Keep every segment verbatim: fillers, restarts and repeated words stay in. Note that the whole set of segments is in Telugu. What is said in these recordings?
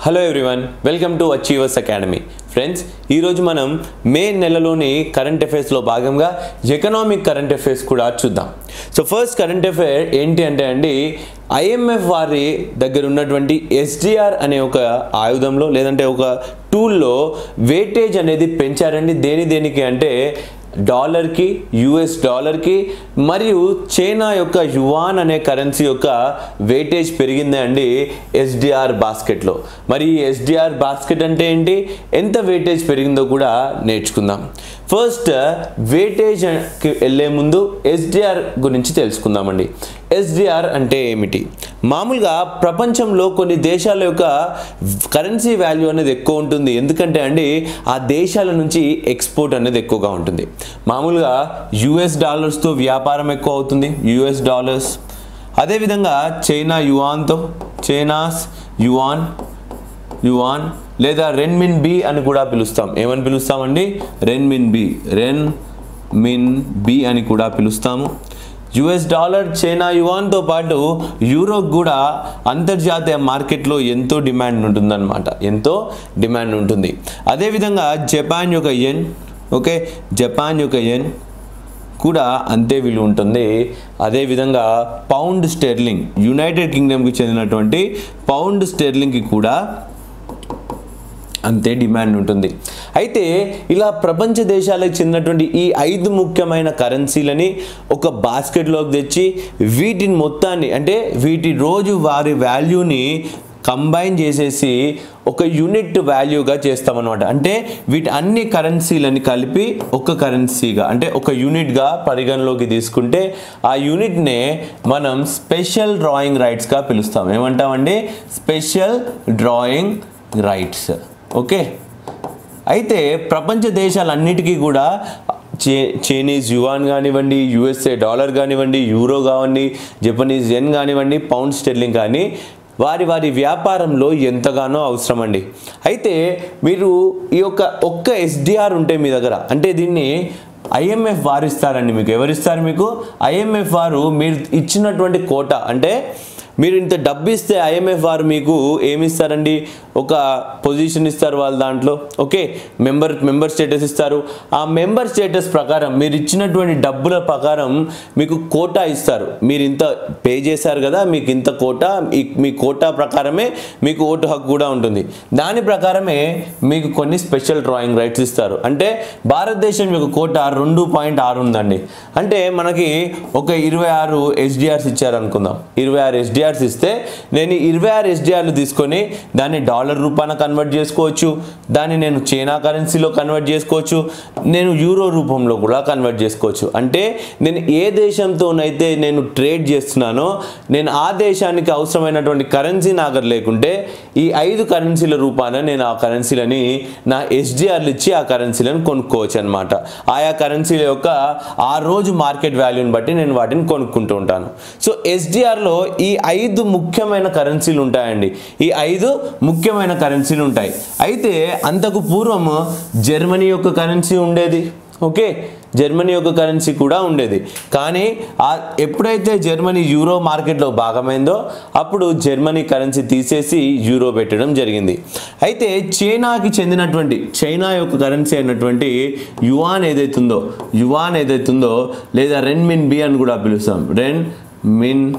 Hello everyone, welcome to Achievers Academy. Friends, ఈరోజు మనం మే నెలలోని కరెంట్ అఫైర్స్లో భాగంగా ఎకనామిక్ కరెంట్ అఫైర్స్ కూడా చూద్దాం. సో ఫస్ట్ కరెంట్ అఫైర్ ఏంటి అంటే అండి, ఐఎంఎఫ్ వారి దగ్గర ఉన్నటువంటి ఎస్డిఆర్ అనే ఒక ఆయుధంలో లేదంటే ఒక టూల్లో వెయిటేజ్ అనేది పెంచారండి. దేని దేనికి అంటే డాలర్కి, యుఎస్ డాలర్కి మరియు చైనా యొక్క యువాన్ అనే కరెన్సీ యొక్క వెయిటేజ్ పెరిగింది అండి ఎస్డిఆర్ బాస్కెట్లో. మరి ఈ ఎస్డిఆర్ బాస్కెట్ అంటే ఏంటి, ఎంత వెయిటేజ్ పెరిగిందో కూడా నేర్చుకుందాం. ఫస్ట్ వెయిటేజ్కి వెళ్ళే ముందు ఎస్డిఆర్ గురించి తెలుసుకుందామండి. ఎస్డిఆర్ అంటే ఏమిటి? మామూలుగా ప్రపంచంలో కొన్ని దేశాల యొక్క కరెన్సీ వాల్యూ అనేది ఎక్కువ ఉంటుంది. ఎందుకంటే అండి ఆ దేశాల నుంచి ఎక్స్పోర్ట్ అనేది ఎక్కువగా ఉంటుంది. మామూలుగా యుఎస్ డాలర్స్తో వ్యాపారం ఎక్కువ అవుతుంది, యుఎస్ డాలర్స్. అదేవిధంగా చైనా యువాన్తో, చైనాస్ యువాన్ యువాన్ లేదా రెన్మిన్ బి అని కూడా పిలుస్తాం. ఏమని పిలుస్తామండి? Renminbi, renminbi అని కూడా పిలుస్తాము. యుఎస్ డాలర్, చైనా యువాన్తో పాటు యూరోకి కూడా అంతర్జాతీయ మార్కెట్లో ఎంతో డిమాండ్ ఉంటుందన్నమాట, ఎంతో డిమాండ్ ఉంటుంది. అదేవిధంగా జపాన్ యొక్క యెన్, ఓకే, జపాన్ యొక్క యెన్ కూడా అంతే విలువ ఉంటుంది. అదేవిధంగా పౌండ్ స్టెర్లింగ్, యునైటెడ్ కింగ్డమ్కి చెందినటువంటి పౌండ్ స్టెర్లింగ్కి కూడా అంతే డిమాండ్ ఉంటుంది. అయితే ఇలా ప్రపంచ దేశాలకు చెందినటువంటి ఈ ఐదు ముఖ్యమైన కరెన్సీలని ఒక బాస్కెట్లోకి తెచ్చి వీటిని మొత్తాన్ని అంటే వీటి రోజు వారి వాల్యూని కంబైన్ చేసేసి ఒక యూనిట్ వాల్యూగా చేస్తామన్నమాట. అంటే వీటి అన్ని కరెన్సీలని కలిపి ఒక కరెన్సీగా అంటే ఒక యూనిట్గా పరిగణలోకి తీసుకుంటే ఆ యూనిట్నే మనం స్పెషల్ డ్రాయింగ్ రైట్స్గా పిలుస్తాం. ఏమంటామండి? Special drawing rights. ఓకే, అయితే ప్రపంచ దేశాలన్నిటికీ కూడా చే చైనీస్ యువాన్ కానివ్వండి, యుఎస్ఏ డాలర్ కానివ్వండి, యూరో కానివ్వండి, జపనీస్ యెన్ కానివ్వండి, పౌండ్ స్టెర్లింగ్ కానీ వారి వారి వ్యాపారంలో ఎంతగానో అవసరం అండి. అయితే మీరు ఈ యొక్క ఒక్క ఎస్డిఆర్ ఉంటే మీ దగ్గర, అంటే దీన్ని ఐఎంఎఫ్ వారు ఇస్తారండి మీకు. ఎవరిస్తారు మీకు? ఐఎంఎఫ్ వారు మీరు ఇచ్చినటువంటి కోటా, అంటే మీరు ఇంత డబ్బు ఇస్తే ఐఎంఎఫ్ వారు మీకు ఏమి ఇస్తారండి? ఒక పొజిషన్ ఇస్తారు వాళ్ళ దాంట్లో. ఓకే, మెంబర్ మెంబర్ స్టేటస్ ఇస్తారు. ఆ మెంబర్ స్టేటస్ ప్రకారం మీరు ఇచ్చినటువంటి డబ్బుల ప్రకారం మీకు కోటా ఇస్తారు. మీరు ఇంత పే చేశారు కదా, మీకు ఇంత కోటా, మీ కోటా ప్రకారమే మీకు ఓటు హక్కు కూడా ఉంటుంది. దాని ప్రకారమే మీకు కొన్ని స్పెషల్ డ్రాయింగ్ రైట్స్ ఇస్తారు. అంటే భారతదేశం యొక్క కోటా రెండు పాయింట్ ఆరు ఉందండి. అంటే మనకి ఒక ఇరవై ఆరు ఎస్డిఆర్స్ ఇచ్చారు అనుకుందాం. ఇరవై ఆరు ఎస్డిఆర్ ఇస్తే నేను ఇరవై ఆరు ఎస్డిఆర్లు తీసుకొని దాన్ని డాలర్ రూపాన కన్వర్ట్ చేసుకోవచ్చు, దాన్ని నేను చైనా కరెన్సీలో కన్వర్ట్ చేసుకోవచ్చు, నేను యూరో రూపంలో కూడా కన్వర్ట్ చేసుకోవచ్చు. అంటే నేను ఏ దేశంతోనైతే నేను ట్రేడ్ చేస్తున్నానో నేను ఆ దేశానికి అవసరమైనటువంటి కరెన్సీ నా దగ్గర లేకుంటే ఈ ఐదు కరెన్సీల రూపాన నేను ఆ కరెన్సీలని నా ఎస్డిఆర్లు ఇచ్చి ఆ కరెన్సీలను కొనుక్కోవచ్చు అనమాట. ఆయా కరెన్సీల యొక్క ఆ రోజు మార్కెట్ వాల్యూని బట్టి నేను వాటిని కొనుక్కుంటూ ఉంటాను. సో ఎస్డిఆర్లో ఈ ఐదు ముఖ్యమైన కరెన్సీలు ఉంటాయండి. ఈ ఐదు ముఖ్యమైన కరెన్సీలు ఉంటాయి. అయితే అంతకు పూర్వం జర్మనీ యొక్క కరెన్సీ ఉండేది. ఓకే, జర్మనీ యొక్క కరెన్సీ కూడా ఉండేది. కానీ ఎప్పుడైతే జర్మనీ యూరో మార్కెట్లో భాగమైందో అప్పుడు జర్మనీ కరెన్సీ తీసేసి యూరో పెట్టడం జరిగింది. అయితే చైనాకి చెందినటువంటి చైనా యొక్క కరెన్సీ అయినటువంటి యువాన్ ఏదైతుందో యువాన్ ఏదైతుందో లేదా రెన్మిన్ బి అని కూడా పిలుస్తాం. రెన్ మిన్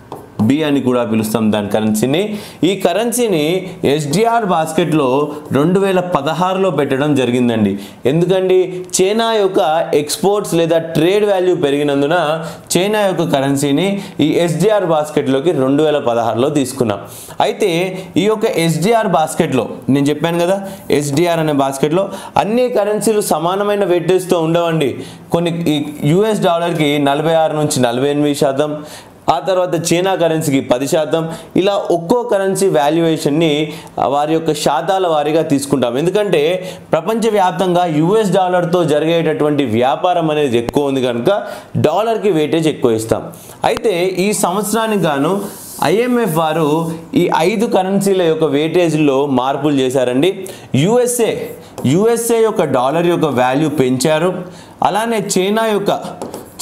బి అని కూడా పిలుస్తాం దాని కరెన్సీని. ఈ కరెన్సీని ఎస్డిఆర్ బాస్కెట్లో రెండు వేల పదహారులో పెట్టడం జరిగిందండి. ఎందుకండి? చైనా యొక్క ఎక్స్పోర్ట్స్ లేదా ట్రేడ్ వాల్యూ పెరిగినందున చైనా యొక్క కరెన్సీని ఈ ఎస్డిఆర్ బాస్కెట్లోకి రెండు వేల పదహారులో తీసుకున్నాం. అయితే ఈ యొక్క ఎస్డిఆర్ బాస్కెట్లో నేను చెప్పాను కదా, ఎస్డిఆర్ అనే బాస్కెట్లో అన్ని కరెన్సీలు సమానమైన వెయిటేజ్తో ఉండవండి. కొన్ని యుఎస్ డాలర్కి నలభై ఆరు నుంచి నలభై ఎనిమిది శాతం, ఆ తర్వాత చైనా కరెన్సీకి పది శాతం, ఇలా ఒక్కో కరెన్సీ వాల్యుయేషన్ని వారి యొక్క శాతాల వారీగా తీసుకుంటాం. ఎందుకంటే ప్రపంచవ్యాప్తంగా యుఎస్ డాలర్తో జరిగేటటువంటి వ్యాపారం అనేది ఎక్కువ ఉంది కనుక డాలర్కి వెయిటేజ్ ఎక్కువ ఇస్తాం. అయితే ఈ సంవత్సరానికి గాను ఐఎంఎఫ్ వారు ఈ ఐదు కరెన్సీల యొక్క వెయిటేజ్లో మార్పులు చేశారండి. యుఎస్ఏ యుఎస్ఏ యొక్క డాలర్ యొక్క వాల్యూ పెంచారు. అలానే చైనా యొక్క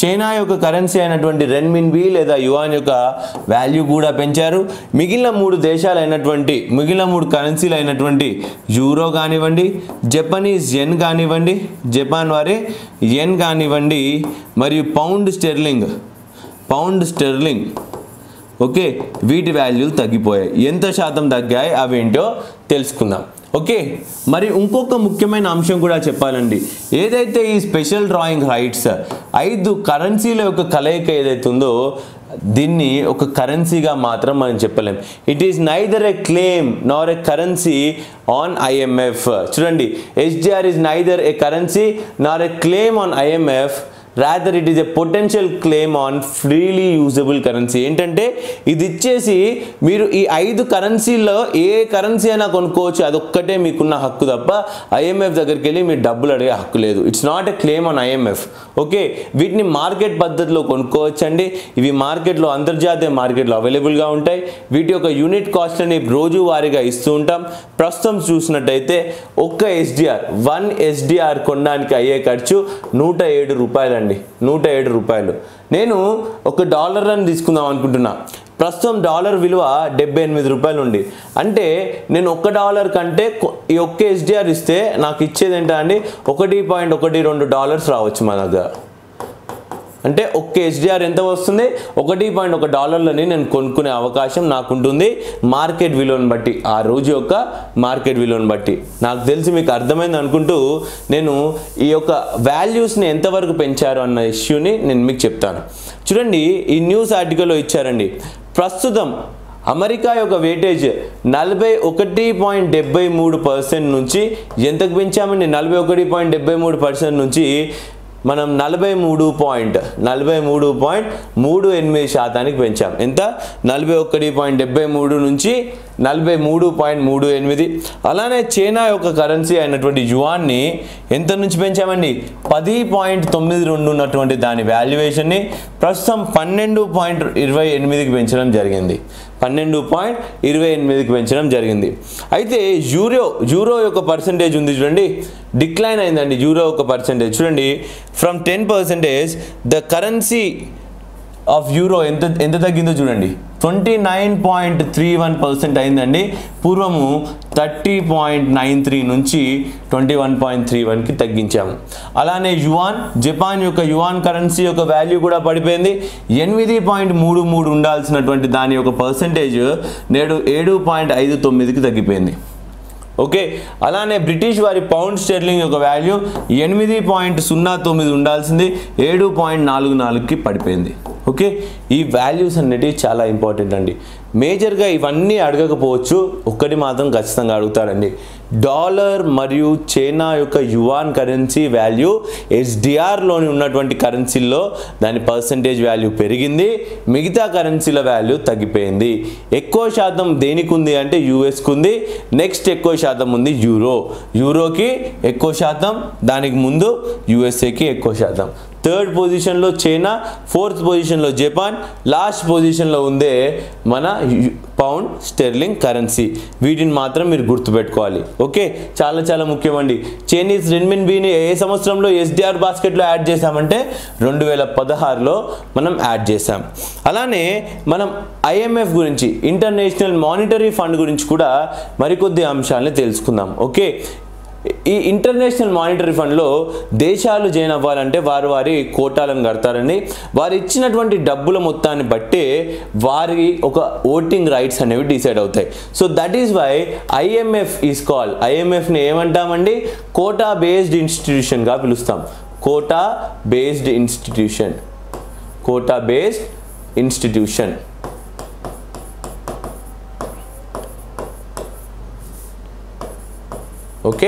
చైనా యొక్క కరెన్సీ అయినటువంటి రెన్మిన్బి లేదా యువాన్ యొక్క వాల్యూ కూడా పెంచారు. మిగిలిన మూడు దేశాలు అయినటువంటి మిగిలిన మూడు కరెన్సీలు అయినటువంటి యూరో కానివ్వండి, జపనీస్ యెన్ కానివ్వండి, జపాన్ వారి యెన్ కానివ్వండి, మరియు pound sterling pound sterling okay, వీటి వాల్యూలు తగ్గిపోయాయి. ఎంత శాతం తగ్గాయి అవేంటో తెలుసుకుందాం. ఓకే, మరి ఇంకొక ముఖ్యమైన అంశం కూడా చెప్పాలండి. ఏదైతే ఈ స్పెషల్ డ్రాయింగ్ రైట్స్ ఐదు కరెన్సీల యొక్క కలయిక ఏదైతే ఉందో దీన్ని ఒక కరెన్సీగా మాత్రం మనం చెప్పలేం. It is neither a claim nor a currency on IMF. చూడండి, SDR is neither a currency nor a claim on IMF, rather it is a potential claim on freely usable currency. ఏంటంటే ఇది ఇచ్చేసి మీరు ఈ ఐదు కరెన్సీల్లో ఏ కరెన్సీ అయినా కొనుక్కోవచ్చు, అదొక్కటే మీకున్న హక్కు తప్ప ఐఎంఎఫ్ దగ్గరికి వెళ్ళి మీరు డబ్బులు అడిగే హక్కు లేదు. It's not a claim on IMF. Okay, వీటిని మార్కెట్ పద్ధతిలో కొనుక్కోవచ్చు అండి. ఇవి మార్కెట్లో అంతర్జాతీయ మార్కెట్లో అవైలబుల్గా ఉంటాయి. వీటి యొక్క యూనిట్ కాస్ట్ అని రోజువారీగా ఇస్తూ ఉంటాం. ప్రస్తుతం చూసినట్టయితే ఒక్క ఎస్డిఆర్ వన్ ఎస్డిఆర్ కొనడానికి అయ్యే ఖర్చు నూట ఏడు రూపాయలు అండి, నూట ఏడు రూపాయలు. నేను ఒక డాలర్ అని తీసుకుందాం అనుకుంటున్నా. ప్రస్తుతం డాలర్ విలువ డెబ్బై ఎనిమిది రూపాయలు ఉంది. అంటే నేను ఒక్క డాలర్ కంటే ఈ ఒక్క ఎస్డిఆర్ ఇస్తే నాకు ఇచ్చేది ఏంటా అండి, ఒకటి పాయింట్ ఒకటి రెండు డాలర్స్ రావచ్చు మన దగ్గర. అంటే ఒక్క ఎస్డిఆర్ ఎంత వస్తుంది, ఒకటి పాయింట్ ఒక డాలర్లని నేను కొనుక్కునే అవకాశం నాకు ఉంటుంది మార్కెట్ విలువను బట్టి, ఆ రోజు యొక్క మార్కెట్ విలువను బట్టి. నాకు తెలిసి మీకు అర్థమైంది అనుకుంటూ నేను ఈ యొక్క వాల్యూస్ని ఎంతవరకు పెంచారు అన్న ఇష్యూని నేను మీకు చెప్తాను. చూడండి, ఈ న్యూస్ ఆర్టికల్లో ఇచ్చారండి, ప్రస్తుతం అమెరికా యొక్క వెయిటేజ్ నలభై ఒకటి పాయింట్ డెబ్బై మూడు పర్సెంట్ నుంచి ఎంతకు పెంచామండి, నలభై ఒకటి పాయింట్ డెబ్బై మూడు పర్సెంట్ నుంచి మనం నలభై మూడు పాయింట్ నలభై మూడు పాయింట్ మూడు ఎనిమిది శాతానికి పెంచాం. ఎంత, నలభై ఒకటి పాయింట్ డెబ్బై మూడు నుంచి నలభై మూడు పాయింట్ మూడు ఎనిమిది. అలానే చైనా యొక్క కరెన్సీ అయినటువంటి యువాన్ని ఎంత నుంచి పెంచామండి, పది పాయింట్ తొమ్మిది రెండు ఉన్నటువంటి దాని వాల్యుయేషన్ని ప్రస్తుతం పన్నెండు పాయింట్ ఇరవై ఎనిమిదికి పెంచడం జరిగింది. పన్నెండు పాయింట్ ఇరవై ఎనిమిదికి పెంచడం జరిగింది. అయితే యూరో యూరో యొక్క పర్సంటేజ్ ఉంది చూడండి, డిక్లైన్ అయిందండి యూరో యొక్క పర్సంటేజ్. చూడండి, from ten percentage the currency of euro ఎంత ఎంత తగ్గిందో చూడండి, twenty nine point three one percent అయిందండి. పూర్వము థర్టీ పాయింట్ నైన్ త్రీ నుంచి ట్వంటీ వన్ పాయింట్ త్రీ వన్కి తగ్గించాము. అలానే యువాన్, జపాన్ యొక్క యువాన్ కరెన్సీ యొక్క వాల్యూ కూడా పడిపోయింది. ఎనిమిది పాయింట్ మూడు మూడు ఉండాల్సినటువంటి దాని యొక్క పర్సెంటేజ్ నేడు ఏడు పాయింట్ ఐదు తొమ్మిదికి తగ్గిపోయింది. ఓకే, అలానే బ్రిటిష్ వారి పౌండ్ స్టెర్లింగ్ యొక్క వాల్యూ ఎనిమిది పాయింట్ సున్నా తొమ్మిది ఉండాల్సింది ఏడు పాయింట్ నాలుగు నాలుగుకి పడిపోయింది. ఓకే, ఈ వాల్యూస్ అనేటివి చాలా ఇంపార్టెంట్ అండి. మేజర్గా ఇవన్నీ అడగకపోవచ్చు, ఒక్కటి మాత్రం ఖచ్చితంగా అడుగుతారండి. డాలర్ మరియు చైనా యొక్క యువాన్ కరెన్సీ వాల్యూ ఎస్డిఆర్లోని ఉన్నటువంటి కరెన్సీల్లో దాని పర్సంటేజ్ వాల్యూ పెరిగింది, మిగతా కరెన్సీల వాల్యూ తగ్గిపోయింది. ఎక్కువ శాతం దేనికి ఉంది అంటే యూఎస్కి ఉంది, నెక్స్ట్ ఎక్కువ శాతం ఉంది యూరో. యూరోకి ఎక్కువ శాతం, దానికి ముందు యూఎస్ఏకి ఎక్కువ శాతం. థర్డ్ పొజిషన్లో చైనా, ఫోర్త్ పొజిషన్లో జపాన్, లాస్ట్ పొజిషన్లో ఉందే మన పౌండ్ స్టెర్లింగ్ కరెన్సీ. వీటిని మాత్రం మీరు గుర్తుపెట్టుకోవాలి. ఓకే, చాలా చాలా ముఖ్యమండి. చైనీస్ రెన్మిన్బీని ఏ సంవత్సరంలో ఎస్డిఆర్ బాస్కెట్లో యాడ్ చేశామంటే రెండు వేల పదహారులో మనం యాడ్ చేసాం. అలానే మనం ఐఎంఎఫ్ గురించి, ఇంటర్నేషనల్ మానిటరీ ఫండ్ గురించి కూడా మరికొద్ది అంశాలని తెలుసుకుందాం. ఓకే, ఈ ఇంటర్నేషనల్ మానిటరీ ఫండ్లో దేశాలు జాయిన్ అవ్వాలంటే వారు వారి కోటాలను కడతారండి. వారు ఇచ్చినటువంటి డబ్బుల మొత్తాన్ని బట్టే వారి ఒక ఓటింగ్ రైట్స్ అనేవి డిసైడ్ అవుతాయి. So that is why IMF is called, ఐఎంఎఫ్ని ఏమంటామండి, కోటా బేస్డ్ ఇన్స్టిట్యూషన్గా పిలుస్తాం. Quota based institution, quota based institution. Okay,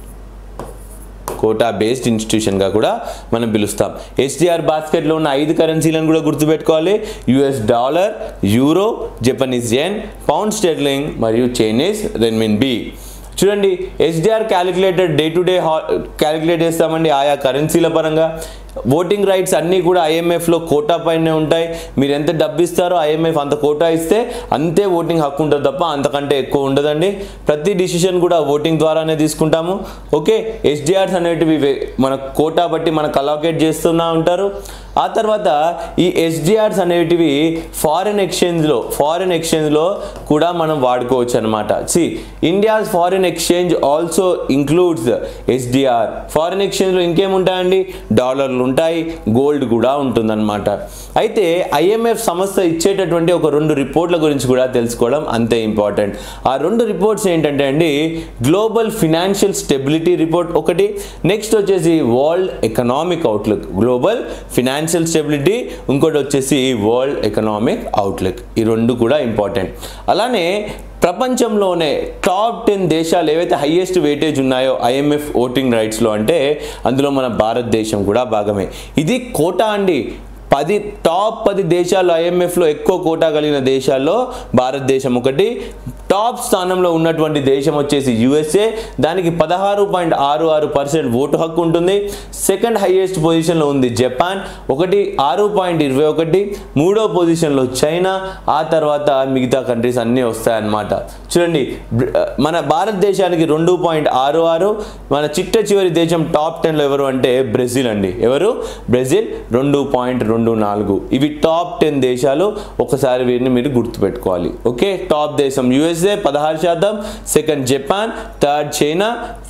quota based ఇన్స్టిట్యూషన్గా కూడా మనం పిలుస్తాం. ఎస్డిఆర్ బాస్కెట్లో ఉన్న ఐదు కరెన్సీలను కూడా గుర్తుపెట్టుకోవాలి. US dollar, euro, Japanese yen, pound sterling మరియు చైనీస్ రెన్మిన్బీ. చూడండి, SDR calculated day to day calculate చేస్తామండి ఆయా కరెన్సీల పరంగా. ఓటింగ్ రైట్స్ అన్నీ కూడా ఐఎంఎఫ్లో కోటా పైనే ఉంటాయి. మీరు ఎంత డబ్బు ఇస్తారో ఐఎంఎఫ్ అంత కోటా ఇస్తే అంతే ఓటింగ్ హక్కు ఉంటుంది తప్ప అంతకంటే ఎక్కువ ఉండదండి. ప్రతి డిసిషన్ కూడా ఓటింగ్ ద్వారానే తీసుకుంటాము. ఓకే, ఎస్డిఆర్స్ అనేటివి మన కోటా బట్టి మనకు అలోకేట్ చేస్తున్నా ఉంటారు. ఆ తర్వాత ఈ ఎస్డిఆర్స్ అనేటివి ఫారిన్ ఎక్స్చేంజ్లో ఫారిన్ ఎక్స్చేంజ్లో కూడా మనం వాడుకోవచ్చు అనమాట. See India's foreign exchange also includes SDR. Foreign ఎక్స్చేంజ్లో ఇంకేముంటాయండి, డాలర్లు ఉంటాయి, గోల్డ్ కూడా ఉంటుందన్నమాట. అయితే ఐఎంఎఫ్ సంస్థ ఇచ్చేటటువంటి ఒక రెండు రిపోర్ట్ల గురించి కూడా తెలుసుకోవడం అంతే ఇంపార్టెంట్. ఆ రెండు రిపోర్ట్స్ ఏంటంటే అండి, గ్లోబల్ ఫినాన్షియల్ స్టెబిలిటీ రిపోర్ట్ ఒకటి, నెక్స్ట్ వచ్చేసి world economic outlook. Global financial stability, ఇంకోటి వచ్చేసి వరల్డ్ ఎకనామిక్ అవుట్లుక్. ఈ రెండు కూడా ఇంపార్టెంట్. అలానే ప్రపంచంలోనే టాప్ టెన్ దేశాలు ఏవైతే హైయెస్ట్ వెయిటేజ్ ఉన్నాయో ఐఎంఎఫ్ ఓటింగ్ రైట్స్లో అంటే అందులో మన భారతదేశం కూడా భాగమే. ఇది కోటా అండి. పది టాప్ పది దేశాలు ఐఎంఎఫ్లో ఎక్కువ కోటా కలిగిన దేశాల్లో భారతదేశం ఒకటి. టాప్ స్థానంలో ఉన్నటువంటి దేశం వచ్చేసి యుఎస్ఏ, దానికి పదహారు పాయింట్ ఆరు ఆరు పర్సెంట్ ఓటు హక్కు ఉంటుంది. సెకండ్ హైయెస్ట్ పొజిషన్లో ఉంది జపాన్, ఒకటి ఆరు పాయింట్ ఇరవై ఒకటి. మూడో పొజిషన్లో చైనా, ఆ తర్వాత మిగతా కంట్రీస్ అన్నీ వస్తాయన్నమాట. చూడండి, మన భారతదేశానికి రెండు పాయింట్ ఆరు ఆరు. మన చిట్ట చివరి దేశం టాప్ టెన్లో ఎవరు అంటే బ్రెజిల్ అండి. ఎవరు? బ్రెజిల్ రెండు పాయింట్ రెండు నాలుగు. ఇవి టాప్ టెన్ దేశాలు. ఒకసారి వీరిని మీరు గుర్తుపెట్టుకోవాలి. ఓకే, టాప్ దేశం యుఎస్ఏ పదహారు శాతం, second Japan, third China,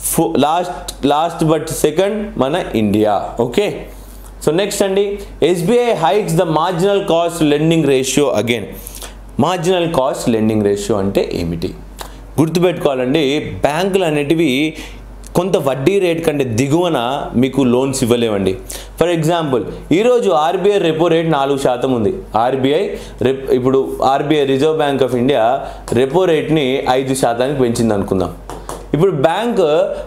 last last but second మన ఇండియా. ఓకే, సో నెక్స్ట్ అండి, SBI hikes the marginal cost lending ratio again. Marginal cost lending ratio అంటే ఏమిటి గుర్తుపెట్టుకోవాలండి. బ్యాంకులు అనేటివి కొంత వడ్డీ రేట్ కంటే దిగువన మీకు లోన్స్ ఇవ్వలేవండి. ఫర్ ఎగ్జాంపుల్, ఈరోజు ఆర్బీఐ రెపో రేట్ నాలుగు శాతం ఉంది. ఆర్బీఐ రెప్ ఇప్పుడు RBI reserve bank of India repo రేట్ని ఐదు శాతానికి పెంచింది అనుకుందాం. ఇప్పుడు బ్యాంక్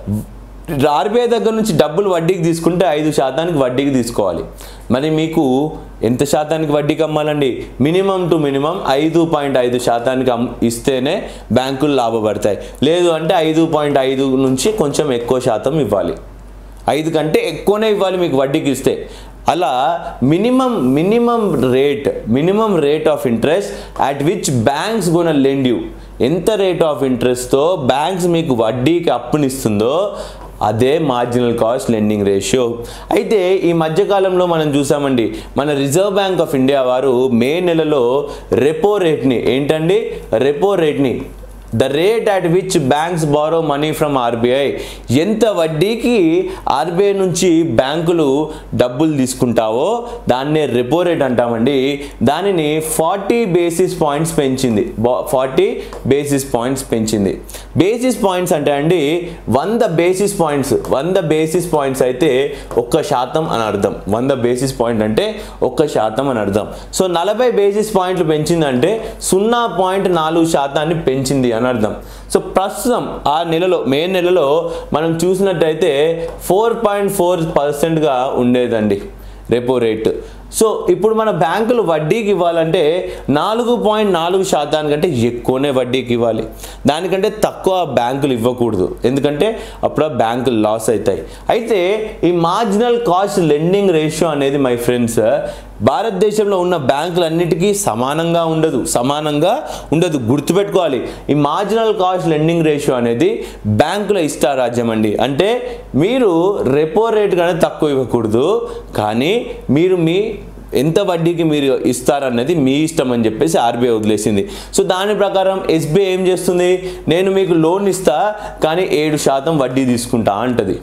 ఆర్బీఐ దగ్గర నుంచి డబ్బులు వడ్డీకి తీసుకుంటే ఐదు శాతానికి వడ్డీకి తీసుకోవాలి. మరి మీకు ఎంత శాతానికి వడ్డీకి అమ్మాలండి? మినిమం టు మినిమం ఐదు పాయింట్ ఐదు శాతానికి అమ్ ఇస్తేనే బ్యాంకులు లాభపడతాయి. లేదు అంటే ఐదు పాయింట్ ఐదు నుంచి కొంచెం ఎక్కువ శాతం ఇవ్వాలి. ఐదు కంటే ఎక్కువనే ఇవ్వాలి మీకు వడ్డీకి ఇస్తే. అలా minimum minimum rate minimum rate of interest at which banks gonna lend you. ఎంత రేట్ ఆఫ్ ఇంట్రెస్ట్తో బ్యాంక్స్ మీకు వడ్డీకి అప్పునిస్తుందో అదే మార్జినల్ కాస్ట్ లెండింగ్ రేషియో. అయితే ఈ మధ్యకాలంలో మనం చూసామండి, మన రిజర్వ్ బ్యాంక్ ఆఫ్ ఇండియా వారు మే నెలలో రెపో రేట్ని ఏంటండి రెపో రేట్ని the rate at which banks borrow money from RBI, ఎంత వడ్డీకి ఆర్బీఐ నుంచి బ్యాంకులు డబ్బులు తీసుకుంటావో దాన్నే రెపో రేట్ అంటామండి. దానిని ఫార్టీ బేసిస్ పాయింట్స్ పెంచింది. ఫార్టీ బేసిస్ పాయింట్స్ పెంచింది. బేసిస్ పాయింట్స్ అంటే అండి వంద బేసిస్ పాయింట్స్ వంద బేసిస్ పాయింట్స్ అయితే ఒక్క శాతం అని అర్థం. వంద బేసిస్ పాయింట్ అంటే ఒక్క శాతం అని అర్థం. సో నలభై బేసిస్ పాయింట్లు పెంచిందంటే సున్నా పాయింట్ నాలుగు శాతాన్ని పెంచింది అని అర్థం. సో ప్రస్తుతం ఆ నెలలో మే నెలలో మనం చూసినట్టయితే ఫోర్ పాయింట్ ఫోర్ పర్సెంట్గా ఉండేదండి రెపో రేట్. సో ఇప్పుడు మన బ్యాంకులు వడ్డీకి ఇవ్వాలంటే నాలుగు పాయింట్ నాలుగు శాతానికంటే ఎక్కువనే వడ్డీకి ఇవ్వాలి. దానికంటే తక్కువ బ్యాంకులు ఇవ్వకూడదు, ఎందుకంటే అప్పుడు బ్యాంకులు లాస్ అవుతాయి. అయితే ఈ మార్జినల్ కాస్ట్ లెండింగ్ రేషియో అనేది మై ఫ్రెండ్స్ భారతదేశంలో ఉన్న బ్యాంకులన్నిటికీ సమానంగా ఉండదు సమానంగా ఉండదు గుర్తుపెట్టుకోవాలి. ఈ మార్జినల్ కాస్ట్ లెండింగ్ రేషియో అనేది బ్యాంకుల ఇష్టారాజ్యం అండి. అంటే మీరు రెపో రేట్ కానీ తక్కువ ఇవ్వకూడదు, కానీ మీరు మీ ఎంత వడ్డీకి మీరు ఇస్తారన్నది మీ ఇష్టం అని చెప్పేసి ఆర్బీఐ వదిలేసింది. సో దాని ప్రకారం ఎస్బీఐ ఏం చేస్తుంది, నేను మీకు లోన్ ఇస్తా కానీ ఏడు శాతం వడ్డీ తీసుకుంటా అంటది.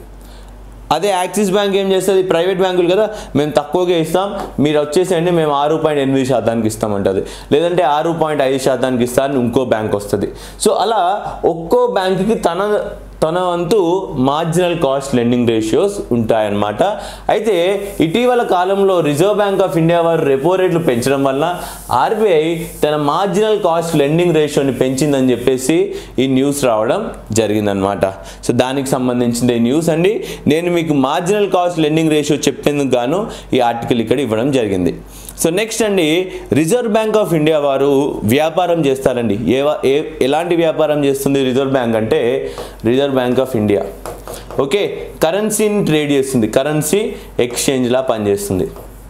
అదే యాక్సిస్ బ్యాంక్ ఏం చేస్తుంది, ప్రైవేట్ బ్యాంకులు కదా, మేము తక్కువగా ఇస్తాం, మీరు వచ్చేసేయండి మేము ఆరు పాయింట్ ఎనిమిది శాతానికి ఇస్తామంటుంది. లేదంటే ఆరు పాయింట్ ఐదు శాతానికి ఇస్తారని ఇంకో బ్యాంక్ వస్తుంది. సో అలా ఒక్కో బ్యాంకుకి తన తన వంతు మార్జినల్ కాస్ట్ లెండింగ్ రేషియోస్ ఉంటాయన్నమాట. అయితే ఇటీవల కాలంలో రిజర్వ్ బ్యాంక్ ఆఫ్ ఇండియా వారు రెపో రేట్లు పెంచడం వల్ల ఆర్బీఐ తన మార్జినల్ కాస్ట్ లెండింగ్ రేషియోని పెంచిందని చెప్పేసి ఈ న్యూస్ రావడం జరిగిందనమాట. సో దానికి సంబంధించిన ఈ న్యూస్ అండి. నేను మీకు మార్జినల్ కాస్ట్ లెండింగ్ రేషియో చెప్పేందుకు గాను ఈ ఆర్టికల్ ఇక్కడ ఇవ్వడం జరిగింది. సో నెక్స్ట్ అండి, రిజర్వ్ బ్యాంక్ ఆఫ్ ఇండియా వారు వ్యాపారం చేస్తారండి. ఏ ఎలాంటి వ్యాపారం చేస్తుంది రిజర్వ్ బ్యాంక్ అంటే, reserve bank of India okay, కరెన్సీని ట్రేడ్ చేస్తుంది, కరెన్సీ ఎక్స్చేంజ్లా పనిచేస్తుంది.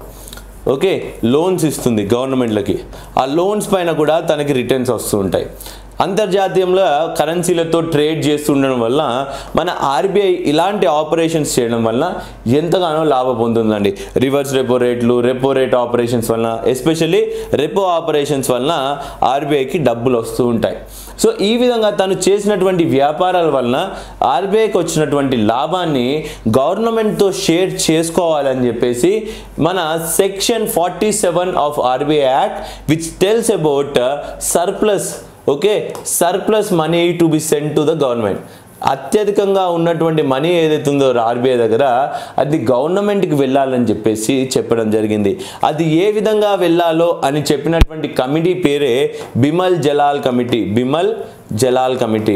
ఓకే, లోన్స్ ఇస్తుంది గవర్నమెంట్లకి, ఆ లోన్స్ పైన కూడా తనకి రిటర్న్స్ వస్తూ ఉంటాయి. అంతర్జాతీయంలో కరెన్సీలతో ట్రేడ్ చేస్తుండడం వల్ల మన ఆర్బీఐ ఇలాంటి ఆపరేషన్స్ చేయడం వల్ల ఎంతగానో లాభం పొందుతుందండి. రివర్స్ రెపో రేట్లు, రెపో రేట్ ఆపరేషన్స్ వలన, ఎస్పెషల్లీ రెపో ఆపరేషన్స్ వలన ఆర్బీఐకి డబ్బులు వస్తూ ఉంటాయి. సో ఈ విధంగా తను చేసినటువంటి వ్యాపారాల వలన ఆర్బీఐకి వచ్చినటువంటి లాభాన్ని గవర్నమెంట్తో షేర్ చేసుకోవాలని చెప్పేసి మన section forty seven of RBI act which tells about surplus, okay, surplus money to be send to the government. అత్యధికంగా ఉన్నటువంటి మనీ ఏదైతే ఉందో ఆర్బీఐ దగ్గర అది గవర్నమెంట్కి వెళ్ళాలని చెప్పేసి చెప్పడం జరిగింది. అది ఏ విధంగా వెళ్ళాలో అని చెప్పినటువంటి కమిటీ పేరే Bimal Jalan committee. Bimal Jalan committee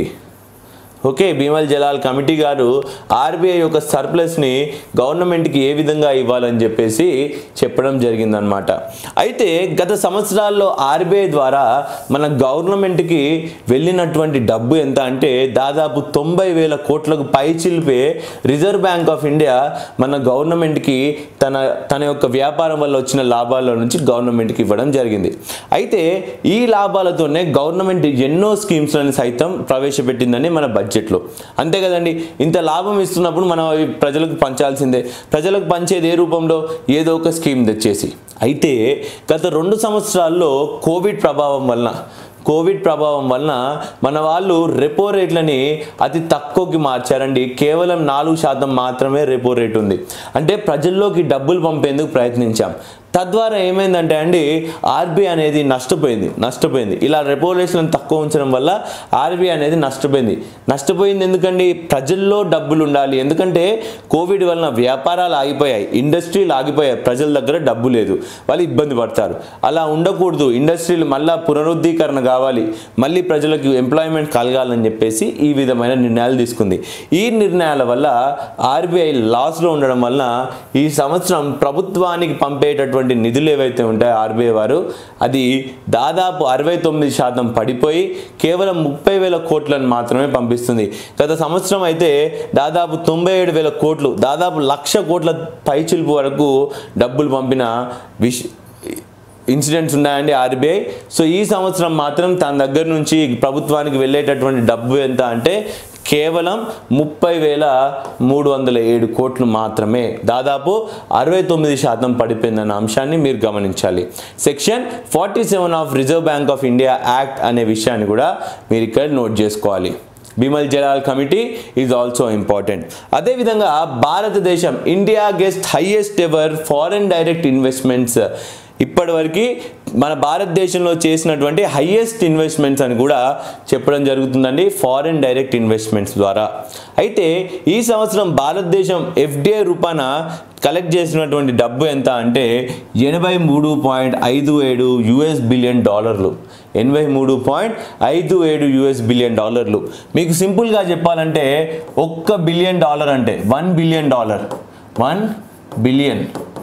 okay, Bimal Jalan committee గారు ఆర్బీఐ యొక్క సర్ప్లస్ని గవర్నమెంట్కి ఏ విధంగా ఇవ్వాలని చెప్పేసి చెప్పడం జరిగిందనమాట. అయితే గత సంవత్సరాల్లో ఆర్బీఐ ద్వారా మన గవర్నమెంట్కి వెళ్ళినటువంటి డబ్బు ఎంత అంటే దాదాపు తొంభై వేల కోట్లకు పైచిల్పే రిజర్వ్ బ్యాంక్ ఆఫ్ ఇండియా మన గవర్నమెంట్కి తన తన యొక్క వ్యాపారం వల్ల వచ్చిన లాభాల నుంచి గవర్నమెంట్కి ఇవ్వడం జరిగింది. అయితే ఈ లాభాలతోనే గవర్నమెంట్ ఎన్నో స్కీమ్స్లను సైతం ప్రవేశపెట్టిందని మన బడ్జెట్లో. అంతే కదండి, ఇంత లాభం ఇస్తున్నప్పుడు మనం ప్రజలకు పంచాల్సిందే. ప్రజలకు పంచేది ఏ రూపంలో? ఏదో ఒక స్కీమ్ తెచ్చేసి. అయితే గత రెండు సంవత్సరాల్లో కోవిడ్ ప్రభావం వలన కోవిడ్ ప్రభావం వలన మన వాళ్ళు రెపో రేట్లని అతి తక్కువకి మార్చారండి. కేవలం నాలుగు శాతం మాత్రమే రెపో రేట్ ఉంది. అంటే ప్రజల్లోకి డబ్బులు పంపేందుకు ప్రయత్నించాం. తద్వారా ఏమైందంటే అండి ఆర్బీఐ అనేది నష్టపోయింది నష్టపోయింది ఇలా రెపో రేట్లను తక్కువ ఉంచడం వల్ల ఆర్బీఐ అనేది నష్టపోయింది నష్టపోయింది ఎందుకండి? ప్రజల్లో డబ్బులు ఉండాలి. ఎందుకంటే కోవిడ్ వలన వ్యాపారాలు ఆగిపోయాయి, ఇండస్ట్రీలు ఆగిపోయాయి, ప్రజల దగ్గర డబ్బు లేదు, వాళ్ళు ఇబ్బంది పడతారు. అలా ఉండకూడదు, ఇండస్ట్రీలు మళ్ళీ పునరుద్ధీకరణ కావాలి, మళ్ళీ ప్రజలకు ఎంప్లాయ్మెంట్ కలగాలని చెప్పేసి ఈ విధమైన నిర్ణయాలు తీసుకుంది. ఈ నిర్ణయాల వల్ల ఆర్బీఐ లాస్లో ఉండడం వల్ల ఈ సంవత్సరం ప్రభుత్వానికి పంపేటటువంటి నిధులు ఏవైతే ఉంటాయో ఆర్బీఐ వారు అది దాదాపు అరవై తొమ్మిది శాతం పడిపోయి కేవలం ముప్పై వేల కోట్లను మాత్రమే పంపిస్తుంది. గత సంవత్సరం అయితే దాదాపు తొంభై ఏడు వేల కోట్లు దాదాపు లక్ష కోట్ల పైచిలుపు వరకు డబ్బులు పంపిన విష ఇన్సిడెంట్స్ ఉన్నాయండి ఆర్బీఐ. సో ఈ సంవత్సరం మాత్రం తన దగ్గర నుంచి ప్రభుత్వానికి వెళ్ళేటటువంటి డబ్బు ఎంత అంటే కేవలం ముప్పై వేల మూడు వందల ఏడు కోట్లు మాత్రమే, దాదాపు అరవై తొమ్మిది శాతం పడిపోయిందన్న అంశాన్ని మీరు గమనించాలి. Section forty seven of reserve bank of India act అనే విషయాన్ని కూడా మీరు ఇక్కడ నోట్ చేసుకోవాలి. Bimal Jalan committee is also important. అదేవిధంగా భారతదేశం ఇండియా గెస్ట్ highest ever foreign direct investments ఇప్పటివరకు మన భారతదేశంలో చేసినటువంటి హైయెస్ట్ ఇన్వెస్ట్మెంట్స్ అని కూడా చెప్పడం జరుగుతుందండి ఫారెన్ డైరెక్ట్ ఇన్వెస్ట్మెంట్స్ ద్వారా. అయితే ఈ సంవత్సరం భారతదేశం ఎఫ్డిఐ రూపాన కలెక్ట్ చేసినటువంటి డబ్బు ఎంత అంటే ఎనభై మూడు పాయింట్ ఐదు ఏడు యుఎస్ బిలియన్ డాలర్లు ఎనభై మూడు పాయింట్ ఐదు ఏడు యుఎస్ బిలియన్ డాలర్లు. మీకు సింపుల్గా చెప్పాలంటే ఒక్క బిలియన్ డాలర్ అంటే one billion dollar one billion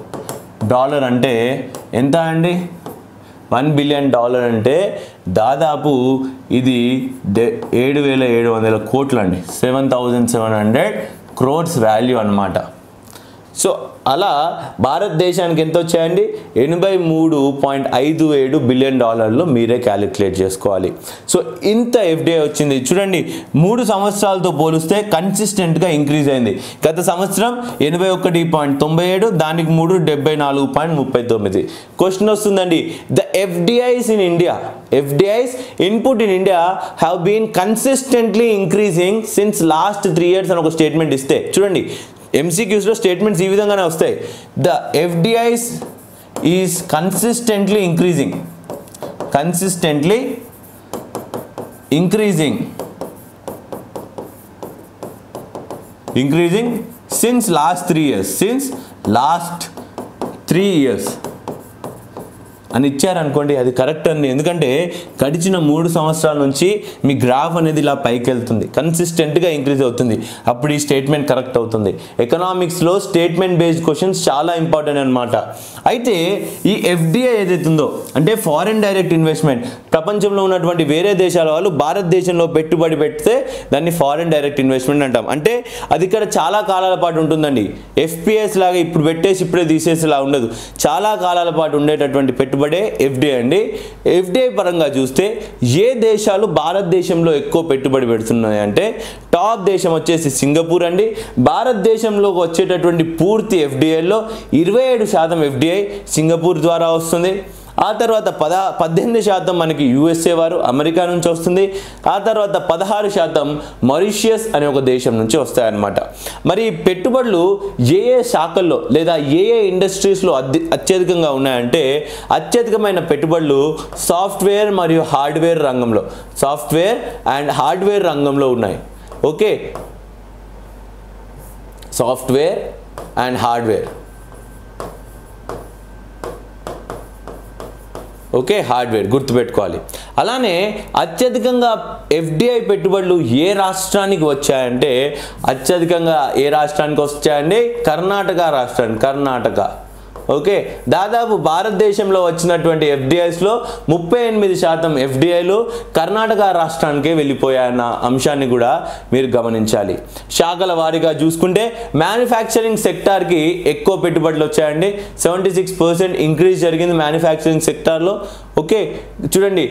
dollar అంటే ఎంత అండి? వన్ బిలియన్ డాలర్ అంటే దాదాపు ఇది ఏడు వేల ఏడు వందల కోట్లు అండి, seven thousand seven hundred crores value అన్నమాట. సో అలా భారతదేశానికి ఎంత వచ్చాయండి? ఎనభై మూడు పాయింట్ ఐదు ఏడు బిలియన్ డాలర్లు మీరే క్యాలిక్యులేట్ చేసుకోవాలి. సో ఇంత ఎఫ్డిఐ వచ్చింది చూడండి. మూడు సంవత్సరాలతో పోలిస్తే కన్సిస్టెంట్గా ఇంక్రీజ్ అయింది. గత సంవత్సరం ఎనభై ఒకటి పాయింట్ తొంభై ఏడు, దానికి మూడు డెబ్బై నాలుగు పాయింట్ ముప్పై తొమ్మిది. క్వశ్చన్ వస్తుందండి, the FDIs in India FDIs input in India have been consistently increasing since last three years అని ఒక స్టేట్మెంట్ ఇస్తే చూడండి, ఎంసీక్యూస్లో స్టేట్మెంట్స్ ఈ విధంగానే వస్తాయి. The FDIs is consistently increasing consistently increasing increasing since last three years since last three years అని ఇచ్చారనుకోండి అది కరెక్ట్ అండి. ఎందుకంటే గడిచిన మూడు సంవత్సరాల నుంచి మీ గ్రాఫ్ అనేది ఇలా పైకి వెళ్తుంది, కన్సిస్టెంట్గా ఇంక్రీజ్ అవుతుంది, అప్పుడు ఈ స్టేట్మెంట్ కరెక్ట్ అవుతుంది. ఎకనామిక్స్లో స్టేట్మెంట్ బేస్డ్ క్వశ్చన్స్ చాలా ఇంపార్టెంట్ అనమాట. అయితే ఈ ఎఫ్డిఐ ఏదైతే ఉందో అంటే ఫారిన్ డైరెక్ట్ ఇన్వెస్ట్మెంట్, ప్రపంచంలో ఉన్నటువంటి వేరే దేశాల వాళ్ళు భారతదేశంలో పెట్టుబడి పెడితే దాన్ని ఫారిన్ డైరెక్ట్ ఇన్వెస్ట్మెంట్ అంటాం. అంటే అది ఇక్కడ చాలా కాలాల పాటు ఉంటుందండి. ఎఫ్పిఎస్ లాగా ఇప్పుడు పెట్టేసి ఇప్పుడే తీసేసేలా ఉండదు, చాలా కాలాల పాటు ఉండేటటువంటి పెట్టుబడి ఎఫ్డిఐ అండి. ఎఫ్డిఐ పరంగా చూస్తే ఏ దేశాలు భారతదేశంలో ఎక్కువ పెట్టుబడి పెడుతున్నాయి అంటే టాప్ దేశం వచ్చేసి సింగపూర్ అండి. భారతదేశంలోకి వచ్చేటటువంటి పూర్తి ఎఫ్డిఐలో ఇరవై ఏడు శాతం ఎఫ్డిఐ సింగపూర్ ద్వారా వస్తుంది. ఆ తర్వాత పద పద్దెనిమిది శాతం మనకి యూఎస్ఏ వారు అమెరికా నుంచి వస్తుంది. ఆ తర్వాత పదహారు శాతం మారిషియస్ అనే ఒక దేశం నుంచి వస్తాయన్నమాట. మరి పెట్టుబడులు ఏ ఏ శాఖల్లో లేదా ఏ ఏ ఇండస్ట్రీస్లో అత్య అత్యధికంగా ఉన్నాయంటే అత్యధికమైన పెట్టుబడులు సాఫ్ట్వేర్ మరియు హార్డ్వేర్ రంగంలో సాఫ్ట్వేర్ అండ్ హార్డ్వేర్ రంగంలో ఉన్నాయి. Okay, software and hardware, okay, hardware గుర్తుపెట్టుకోవాలి. అలానే అత్యధికంగా ఎఫ్డిఐ పెట్టుబడులు ఏ రాష్ట్రానికి వచ్చాయంటే అత్యధికంగా ఏ రాష్ట్రానికి వచ్చాయండి? కర్ణాటక రాష్ట్రానికి, కర్ణాటక. ఓకే, దాదాపు భారతదేశంలో వచ్చినటువంటి ఎఫ్డిఐస్లో ముప్పై ఎనిమిది శాతం ఎఫ్డిఐలు కర్ణాటక రాష్ట్రానికే వెళ్ళిపోయాయన్న అంశాన్ని కూడా మీరు గమనించాలి. శాఖల వారీగా చూసుకుంటే మ్యానుఫ్యాక్చరింగ్ సెక్టార్కి ఎక్కువ పెట్టుబడులు వచ్చాయండి. సెవెంటీ సిక్స్ పర్సెంట్ ఇంక్రీజ్ జరిగింది మ్యానుఫ్యాక్చరింగ్ సెక్టార్లో. ఓకే, చూడండి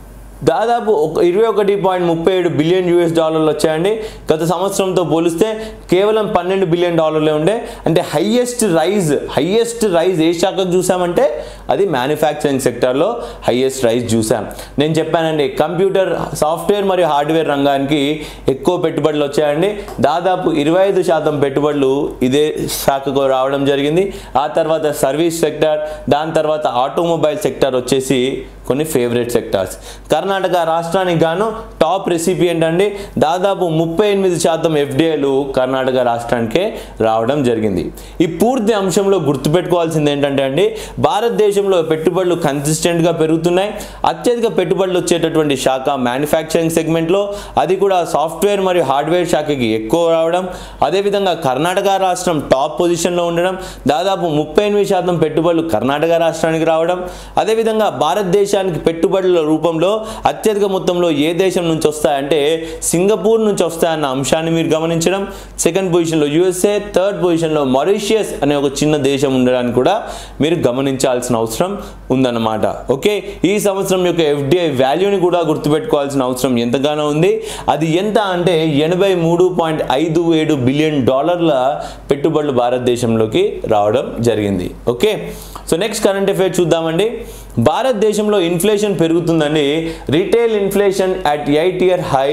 దాదాపు ఒక ఇరవై ఒకటి పాయింట్ ముప్పై ఏడు బిలియన్ యూఎస్ డాలర్లు వచ్చాయండి. గత సంవత్సరంతో పోలిస్తే కేవలం పన్నెండు బిలియన్ డాలర్లే ఉండే. అంటే హైయెస్ట్ రైజ్ హైయెస్ట్ రైజ్ ఏ శాఖకు చూసామంటే అది మ్యానుఫ్యాక్చరింగ్ సెక్టార్లో హైయెస్ట్ రైజ్ చూసాం. నేను చెప్పానండి కంప్యూటర్ సాఫ్ట్వేర్ మరియు హార్డ్వేర్ రంగానికి ఎక్కువ పెట్టుబడులు వచ్చాయండి. దాదాపు ఇరవై ఐదు శాతం పెట్టుబడులు ఇదే శాఖకు రావడం జరిగింది. ఆ తర్వాత సర్వీస్ సెక్టార్, దాని తర్వాత ఆటోమొబైల్ సెక్టార్ వచ్చేసి కొన్ని ఫేవరెట్ సెక్టార్స్. కర్ణాటక రాష్ట్రానికి గాను టాప్ రెసిపియంట్ అండి. దాదాపు ముప్పై ఎనిమిది శాతం ఎఫ్డిఐలు కర్ణాటక రాష్ట్రానికే రావడం జరిగింది. ఈ పూర్తి అంశంలో గుర్తుపెట్టుకోవాల్సింది ఏంటంటే అండి భారతదేశంలో పెట్టుబడులు కన్సిస్టెంట్గా పెరుగుతున్నాయి. అత్యధిక పెట్టుబడులు వచ్చేటటువంటి శాఖ మ్యానుఫ్యాక్చరింగ్ సెగ్మెంట్లో, అది కూడా సాఫ్ట్వేర్ మరియు హార్డ్వేర్ శాఖకి ఎక్కువ రావడం. అదేవిధంగా కర్ణాటక రాష్ట్రం టాప్ పొజిషన్లో ఉండడం, దాదాపు ముప్పై ఎనిమిది శాతం పెట్టుబడులు కర్ణాటక రాష్ట్రానికి రావడం. అదేవిధంగా భారతదేశ పెట్టుబడుల రూపంలో అత్యధిక మొత్తంలో ఏ దేశం నుంచి వస్తాయంటే సింగపూర్ నుంచి వస్తాయన్న అంశాన్ని మీరు గమనించడం. సెకండ్ పొజిషన్లో యూఎస్ఏ, థర్డ్ పొజిషన్లో మారిషియస్ అనే ఒక చిన్న దేశం ఉండడానికి కూడా మీరు గమనించాల్సిన అవసరం ఉందన్నమాట. ఓకే, ఈ సంవత్సరం యొక్క ఎఫ్డిఐ వాల్యూని కూడా గుర్తుపెట్టుకోవాల్సిన అవసరం ఎంతగానో ఉంది. అది ఎంత అంటే ఎనభై మూడు పాయింట్ ఐదు ఏడు బిలియన్ డాలర్ల పెట్టుబడులు భారతదేశంలోకి రావడం జరిగింది. Okay, so next current affair చూద్దామండి. భారతదేశంలో ఇన్ఫ్లేషన్ పెరుగుతుందండి. Retail inflation at eight year high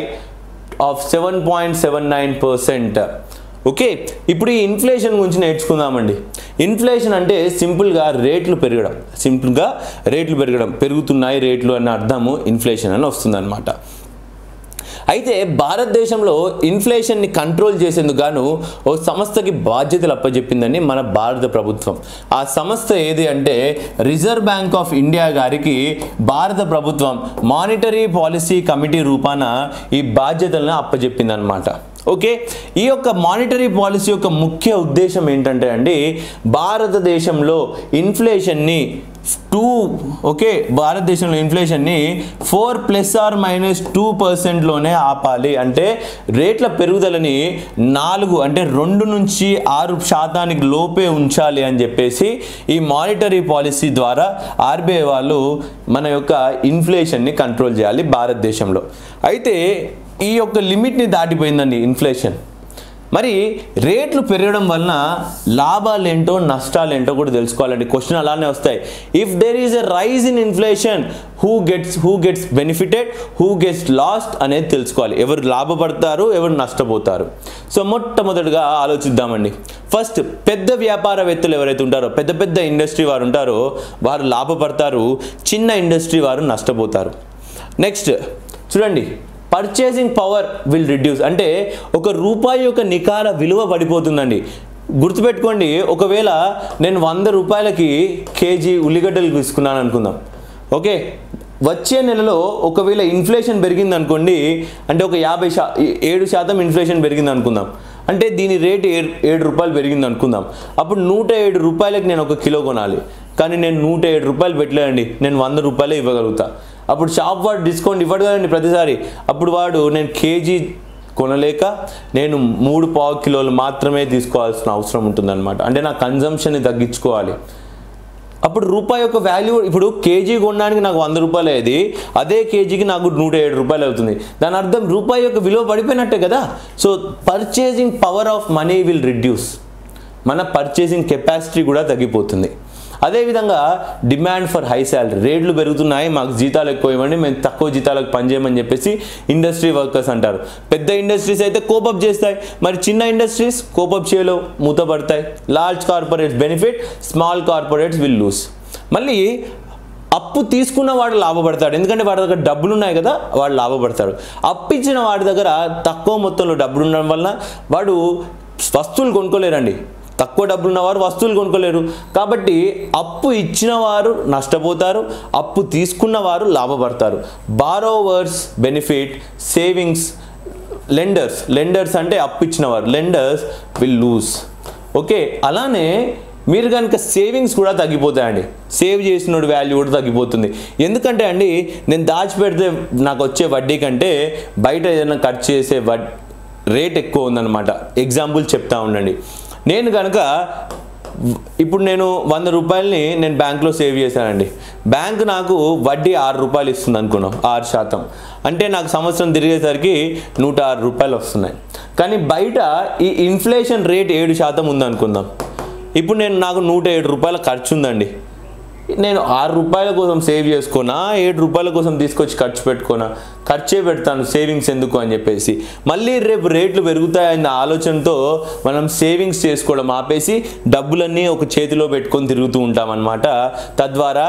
of seven point seven nine percent. Okay, ఇప్పుడు ఈ ఇన్ఫ్లేషన్ గురించి నేర్చుకుందామండి. ఇన్ఫ్లేషన్ అంటే సింపుల్గా రేట్లు పెరగడం, సింపుల్గా రేట్లు పెరగడం, పెరుగుతున్నాయి రేట్లు అన్న అర్థము ఇన్ఫ్లేషన్ అని వస్తుందన్నమాట. అయితే భారతదేశంలో ఇన్ఫ్లేషన్ని కంట్రోల్ చేసేందుకు గాను ఓ సంస్థకి బాధ్యతలు అప్పచెప్పిందని మన భారత ప్రభుత్వం. ఆ సంస్థ ఏది అంటే రిజర్వ్ బ్యాంక్ ఆఫ్ ఇండియా గారికి భారత ప్రభుత్వం మానిటరీ పాలసీ కమిటీ రూపాన ఈ బాధ్యతలను అప్పచెప్పిందనమాట. ఓకే, ఈ యొక్క మానిటరీ పాలసీ యొక్క ముఖ్య ఉద్దేశం ఏంటంటే అండి భారతదేశంలో ఇన్ఫ్లేషన్ని టూ ఓకే భారతదేశంలో ఇన్ఫ్లేషన్ని four plus or minus two పర్సెంట్లోనే ఆపాలి. అంటే రేట్ల పెరుగుదలని నాలుగు అంటే రెండు నుంచి ఆరు శాతానికి లోపే ఉంచాలి అని చెప్పేసి ఈ మానిటరీ పాలసీ ద్వారా ఆర్బీఐ వాళ్ళు మన యొక్క ఇన్ఫ్లేషన్ని కంట్రోల్ చేయాలి భారతదేశంలో. అయితే ఈ యొక్క లిమిట్ని దాటిపోయిందండి ఇన్ఫ్లేషన్. మరి రేట్లు పెరగడం వలన లాభాలు ఏంటో నష్టాలు ఏంటో కూడా తెలుసుకోవాలండి. క్వశ్చన్ అలానే వస్తాయి. If there is a rise in inflation who gets who gets benefited who gets lost అనేది తెలుసుకోవాలి. ఎవరు లాభపడతారు, ఎవరు నష్టపోతారు. సో మొట్టమొదటిగా ఆలోచిద్దామండి. ఫస్ట్ పెద్ద వ్యాపారవేత్తలు ఎవరైతే ఉంటారో, పెద్ద పెద్ద ఇండస్ట్రీ వారు ఉంటారో వారు లాభపడతారు, చిన్న ఇండస్ట్రీ వారు నష్టపోతారు. నెక్స్ట్ చూడండి, పర్చేసింగ్ పవర్ విల్ రిడ్యూస్. అంటే ఒక రూపాయి యొక్క నికార విలువ పడిపోతుందండి. గుర్తుపెట్టుకోండి, ఒకవేళ నేను వంద రూపాయలకి కేజీ ఉల్లిగడ్డలు తీసుకున్నాను అనుకుందాం. ఓకే, వచ్చే నెలలో ఒకవేళ ఇన్ఫ్లేషన్ పెరిగింది అనుకోండి, అంటే ఒక యాభై శా ఏడు శాతం ఇన్ఫ్లేషన్ పెరిగింది అనుకుందాం, అంటే దీని రేట్ ఏడు ఏడు రూపాయలు పెరిగింది అనుకుందాం. అప్పుడు నూట ఏడు రూపాయలకి నేను ఒక కిలో కొనాలి. కానీ నేను నూట ఏడు రూపాయలు పెట్టలేదండి, నేను వంద రూపాయలే ఇవ్వగలుగుతా. అప్పుడు షాప్ వాడు డిస్కౌంట్ ఇవ్వడు కదండి ప్రతిసారి. అప్పుడు వాడు నేను కేజీ కొనలేక నేను మూడు పావు కిలోలు మాత్రమే తీసుకోవాల్సిన అవసరం ఉంటుందన్నమాట. అంటే నా కన్జంప్షన్ని తగ్గించుకోవాలి. అప్పుడు రూపాయి యొక్క వాల్యూ, ఇప్పుడు కేజీ కొనడానికి నాకు వంద రూపాయలు అయ్యేది, అదే కేజీకి నాకు నూట ఏడు రూపాయలు అవుతుంది. దాని అర్థం రూపాయి యొక్క విలువ పడిపోయినట్టే కదా. So purchasing power of money will reduce, మన పర్చేసింగ్ కెపాసిటీ కూడా తగ్గిపోతుంది. అదేవిధంగా డిమాండ్ ఫర్ హై శాలరీ, రేట్లు పెరుగుతున్నాయి, మాకు జీతాలు ఎక్కువ ఇవ్వండి, మేము తక్కువ జీతాలకు పనిచేయమని చెప్పేసి ఇండస్ట్రీ వర్కర్స్ అంటారు. పెద్ద ఇండస్ట్రీస్ అయితే కోపప్ చేస్తాయి, మరి చిన్న ఇండస్ట్రీస్ కోపప్ చేయలేవు, మూతపడతాయి. Large corporates benefit, small corporates will lose. మళ్ళీ అప్పు తీసుకున్న వాడు లాభపడతాడు, ఎందుకంటే వాడి దగ్గర డబ్బులు ఉన్నాయి కదా, వాడు లాభపడతాడు. అప్పు ఇచ్చిన వాడి దగ్గర తక్కువ మొత్తంలో డబ్బులు ఉండడం వల్ల వాడు వస్తువులు కొనుక్కోలేరండి. తక్కువ డబ్బులు ఉన్నవారు వస్తువులు కొనుక్కోలేరు. కాబట్టి అప్పు ఇచ్చిన వారు నష్టపోతారు, అప్పు తీసుకున్న వారు లాభపడతారు. Borrowers benefit, savings lenders lenders అంటే అప్పు ఇచ్చిన వారు, లెండర్స్ విల్ లూజ్. ఓకే, అలానే మీరు కనుక సేవింగ్స్ కూడా తగ్గిపోతాయండి. సేవ్ చేసిన వాల్యూ కూడా తగ్గిపోతుంది. ఎందుకంటే అండి, నేను దాచిపెడితే నాకు వచ్చే వడ్డీ కంటే బయట ఏదైనా ఖర్చు చేసే వడ్ రేట్ ఎక్కువ ఉందన్నమాట. ఎగ్జాంపుల్ చెప్తా ఉండండి. నేను కనుక ఇప్పుడు నేను వంద రూపాయలని నేను బ్యాంకులో సేవ్ చేశానండి. బ్యాంకు నాకు వడ్డీ ఆరు రూపాయలు ఇస్తుంది అనుకున్నాం, ఆరు శాతం అంటే నాకు సంవత్సరం తిరిగేసరికి నూట ఆరు రూపాయలు వస్తున్నాయి. కానీ బయట ఈ ఇన్ఫ్లేషన్ రేట్ ఏడు శాతం ఉందనుకుందాం. ఇప్పుడు నేను నాకు నూట ఏడు రూపాయల ఖర్చు ఉందండి. నేను ఆరు రూపాయల కోసం సేవ్ చేసుకోనా, ఏడు రూపాయల కోసం తీసుకొచ్చి ఖర్చు పెట్టుకోనా? ఖర్చే పెడతాను, సేవింగ్స్ ఎందుకు అని చెప్పేసి. మళ్ళీ రేపు రేట్లు పెరుగుతాయన్న ఆలోచనతో మనం సేవింగ్స్ చేసుకోవడం ఆపేసి డబ్బులన్నీ ఒక చేతిలో పెట్టుకొని తిరుగుతూ ఉంటాం అన్నమాట. తద్వారా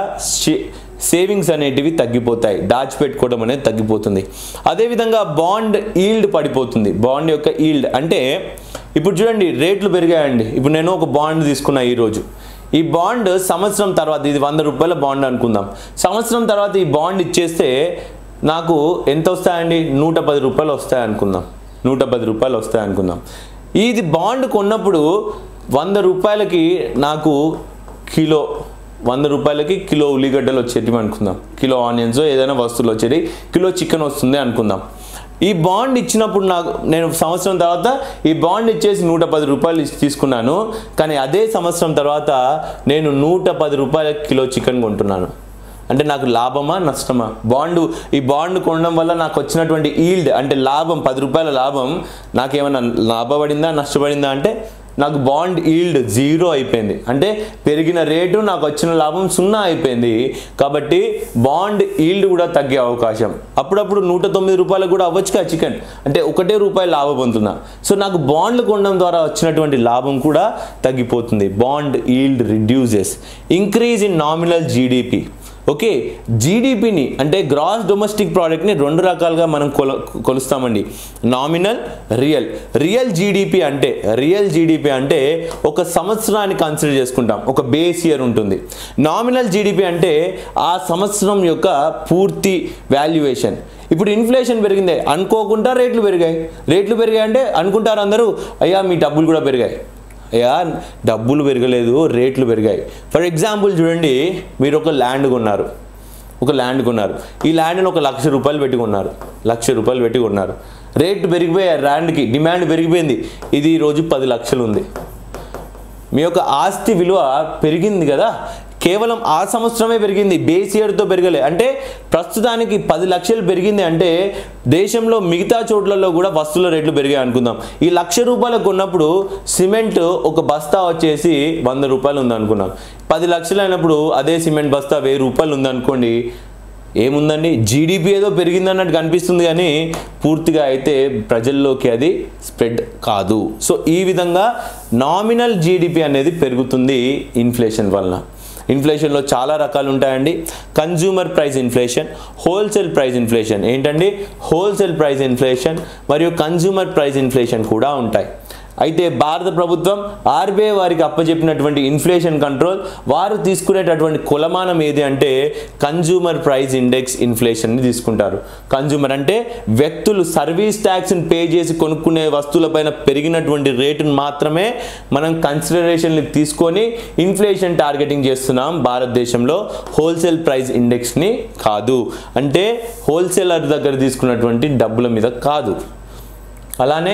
సేవింగ్స్ అనేటివి తగ్గిపోతాయి, దాచిపెట్టుకోవడం అనేది తగ్గిపోతుంది. అదేవిధంగా బాండ్ ఈల్డ్ పడిపోతుంది. బాండ్ యొక్క ఈల్డ్ అంటే ఇప్పుడు చూడండి, రేట్లు పెరిగాయండి. ఇప్పుడు నేను ఒక బాండ్ తీసుకున్నా ఈరోజు. ఈ బాండ్ సంవత్సరం తర్వాత, ఇది వంద రూపాయల బాండ్ అనుకుందాం, సంవత్సరం తర్వాత ఈ బాండ్ ఇచ్చేస్తే నాకు ఎంత వస్తాయండి? నూట పది రూపాయలు వస్తాయి అనుకుందాం. నూట పది రూపాయలు వస్తాయి అనుకుందాం. ఇది బాండ్ కొన్నప్పుడు వంద రూపాయలకి నాకు కిలో వంద రూపాయలకి కిలో ఉల్లిగడ్డలు వచ్చేటివి అనుకుందాం, కిలో ఆనియన్స్ ఏదైనా వస్తువులు వచ్చేది, కిలో చికెన్ వస్తుంది అనుకుందాం. ఈ బాండ్ ఇచ్చినప్పుడు నాకు నేను సంవత్సరం తర్వాత ఈ బాండ్ ఇచ్చేసి నూట పది రూపాయలు తీసుకున్నాను. కానీ అదే సంవత్సరం తర్వాత నేను నూట పది రూపాయల కిలో చికెన్ కొంటున్నాను. అంటే నాకు లాభమా నష్టమా? బాండ్ ఈ బాండ్ కొనడం వల్ల నాకు వచ్చినటువంటి ఈల్డ్ అంటే లాభం, పది రూపాయల లాభం నాకేమైనా లాభపడిందా నష్టపడిందా అంటే నాకు బాండ్ ఈల్డ్ జీరో అయిపోయింది. అంటే పెరిగిన రేటు నాకు వచ్చిన లాభం సున్నా అయిపోయింది. కాబట్టి బాండ్ ఈల్డ్ కూడా తగ్గే అవకాశం. అప్పుడప్పుడు నూట తొమ్మిది రూపాయలకు కూడా అవ్వచ్చుగా చికెన్, అంటే ఒకటే రూపాయలు లాభం పొందుతున్నా. సో నాకు బాండ్లు కొనడం ద్వారా వచ్చినటువంటి లాభం కూడా తగ్గిపోతుంది. Bond yield reduces. Increase in nominal GDP. Okay, జీడిపిని అంటే గ్రాస్ డొమెస్టిక్ ప్రోడక్ట్ని రెండు రకాలుగా మనం కొల కొలుస్తామండి. Nominal, real. రియల్ జీడిపి అంటే రియల్ జీడిపి అంటే ఒక సంవత్సరాన్ని కన్సిడర్ చేసుకుంటాం, ఒక బేస్ ఇయర్ ఉంటుంది. నామినల్ జీడిపి అంటే ఆ సంవత్సరం యొక్క పూర్తి వాల్యుయేషన్. ఇప్పుడు ఇన్ఫ్లేషన్ పెరిగింది అనుకోకుండా రేట్లు పెరిగాయి. రేట్లు పెరిగాయి అంటే అనుకుంటారు అందరూ, అయ్యా మీ డబ్బులు కూడా పెరిగాయి. అయ్యా డబ్బులు పెరగలేదు, రేట్లు పెరిగాయి. ఫర్ ఎగ్జాంపుల్ చూడండి, మీరు ఒక ల్యాండ్ కొన్నారు ఒక ల్యాండ్ కొన్నారు ఈ ల్యాండ్ని ఒక లక్ష రూపాయలు పెట్టి కొన్నారు లక్ష రూపాయలు పెట్టి కొన్నారు రేట్లు పెరిగిపోయాయి, ల్యాండ్కి డిమాండ్ పెరిగిపోయింది. ఇది ఈరోజు పది లక్షలు ఉంది. మీ యొక్క ఆస్తి విలువ పెరిగింది కదా, కేవలం ఆ సంవత్సరమే పెరిగింది, బేస్ ఇయర్తో పెరగలే. అంటే ప్రస్తుతానికి పది లక్షలు పెరిగింది అంటే దేశంలో మిగతా చోట్లలో కూడా వస్తువుల రేట్లు పెరిగాయి అనుకుందాం. ఈ లక్ష రూపాయలకు కొన్నప్పుడు సిమెంట్ ఒక బస్తా వచ్చేసి వంద రూపాయలు ఉంది అనుకున్నాం. పది లక్షలు అయినప్పుడు అదే సిమెంట్ బస్తా వెయ్యి రూపాయలు ఉందనుకోండి, ఏముందండి, జీడిపి ఏదో పెరిగిందన్నట్టు కనిపిస్తుంది కానీ పూర్తిగా అయితే ప్రజల్లోకి అది స్ప్రెడ్ కాదు. సో ఈ విధంగా నామినల్ జీడిపి అనేది పెరుగుతుంది ఇన్ఫ్లేషన్ వలన. ఇన్ఫ్లేషన్లో చాలా రకాలు ఉంటాయండి. Consumer price inflation, wholesale price inflation. ఏంటండి? హోల్సేల్ ప్రైస్ ఇన్ఫ్లేషన్ మరియు కన్జ్యూమర్ ప్రైస్ ఇన్ఫ్లేషన్ కూడా ఉంటాయి. అయితే భారత ప్రభుత్వం ఆర్బీఐ వారికి అప్పచెప్పినటువంటి ఇన్ఫ్లేషన్ కంట్రోల్ వారు తీసుకునేటటువంటి కొలమానం ఏది అంటే కన్జ్యూమర్ ప్రైస్ ఇండెక్స్ ఇన్ఫ్లేషన్ని తీసుకుంటారు. కన్జ్యూమర్ అంటే వ్యక్తులు సర్వీస్ ట్యాక్స్ని పే చేసి కొనుక్కునే వస్తువులపైన పెరిగినటువంటి రేటును మాత్రమే మనం కన్సిడరేషన్లు తీసుకొని ఇన్ఫ్లేషన్ టార్గెటింగ్ చేస్తున్నాం భారతదేశంలో, హోల్సేల్ ప్రైస్ ఇండెక్స్ని కాదు. అంటే హోల్సేలర్ దగ్గర తీసుకున్నటువంటి డబ్బుల మీద కాదు. అలానే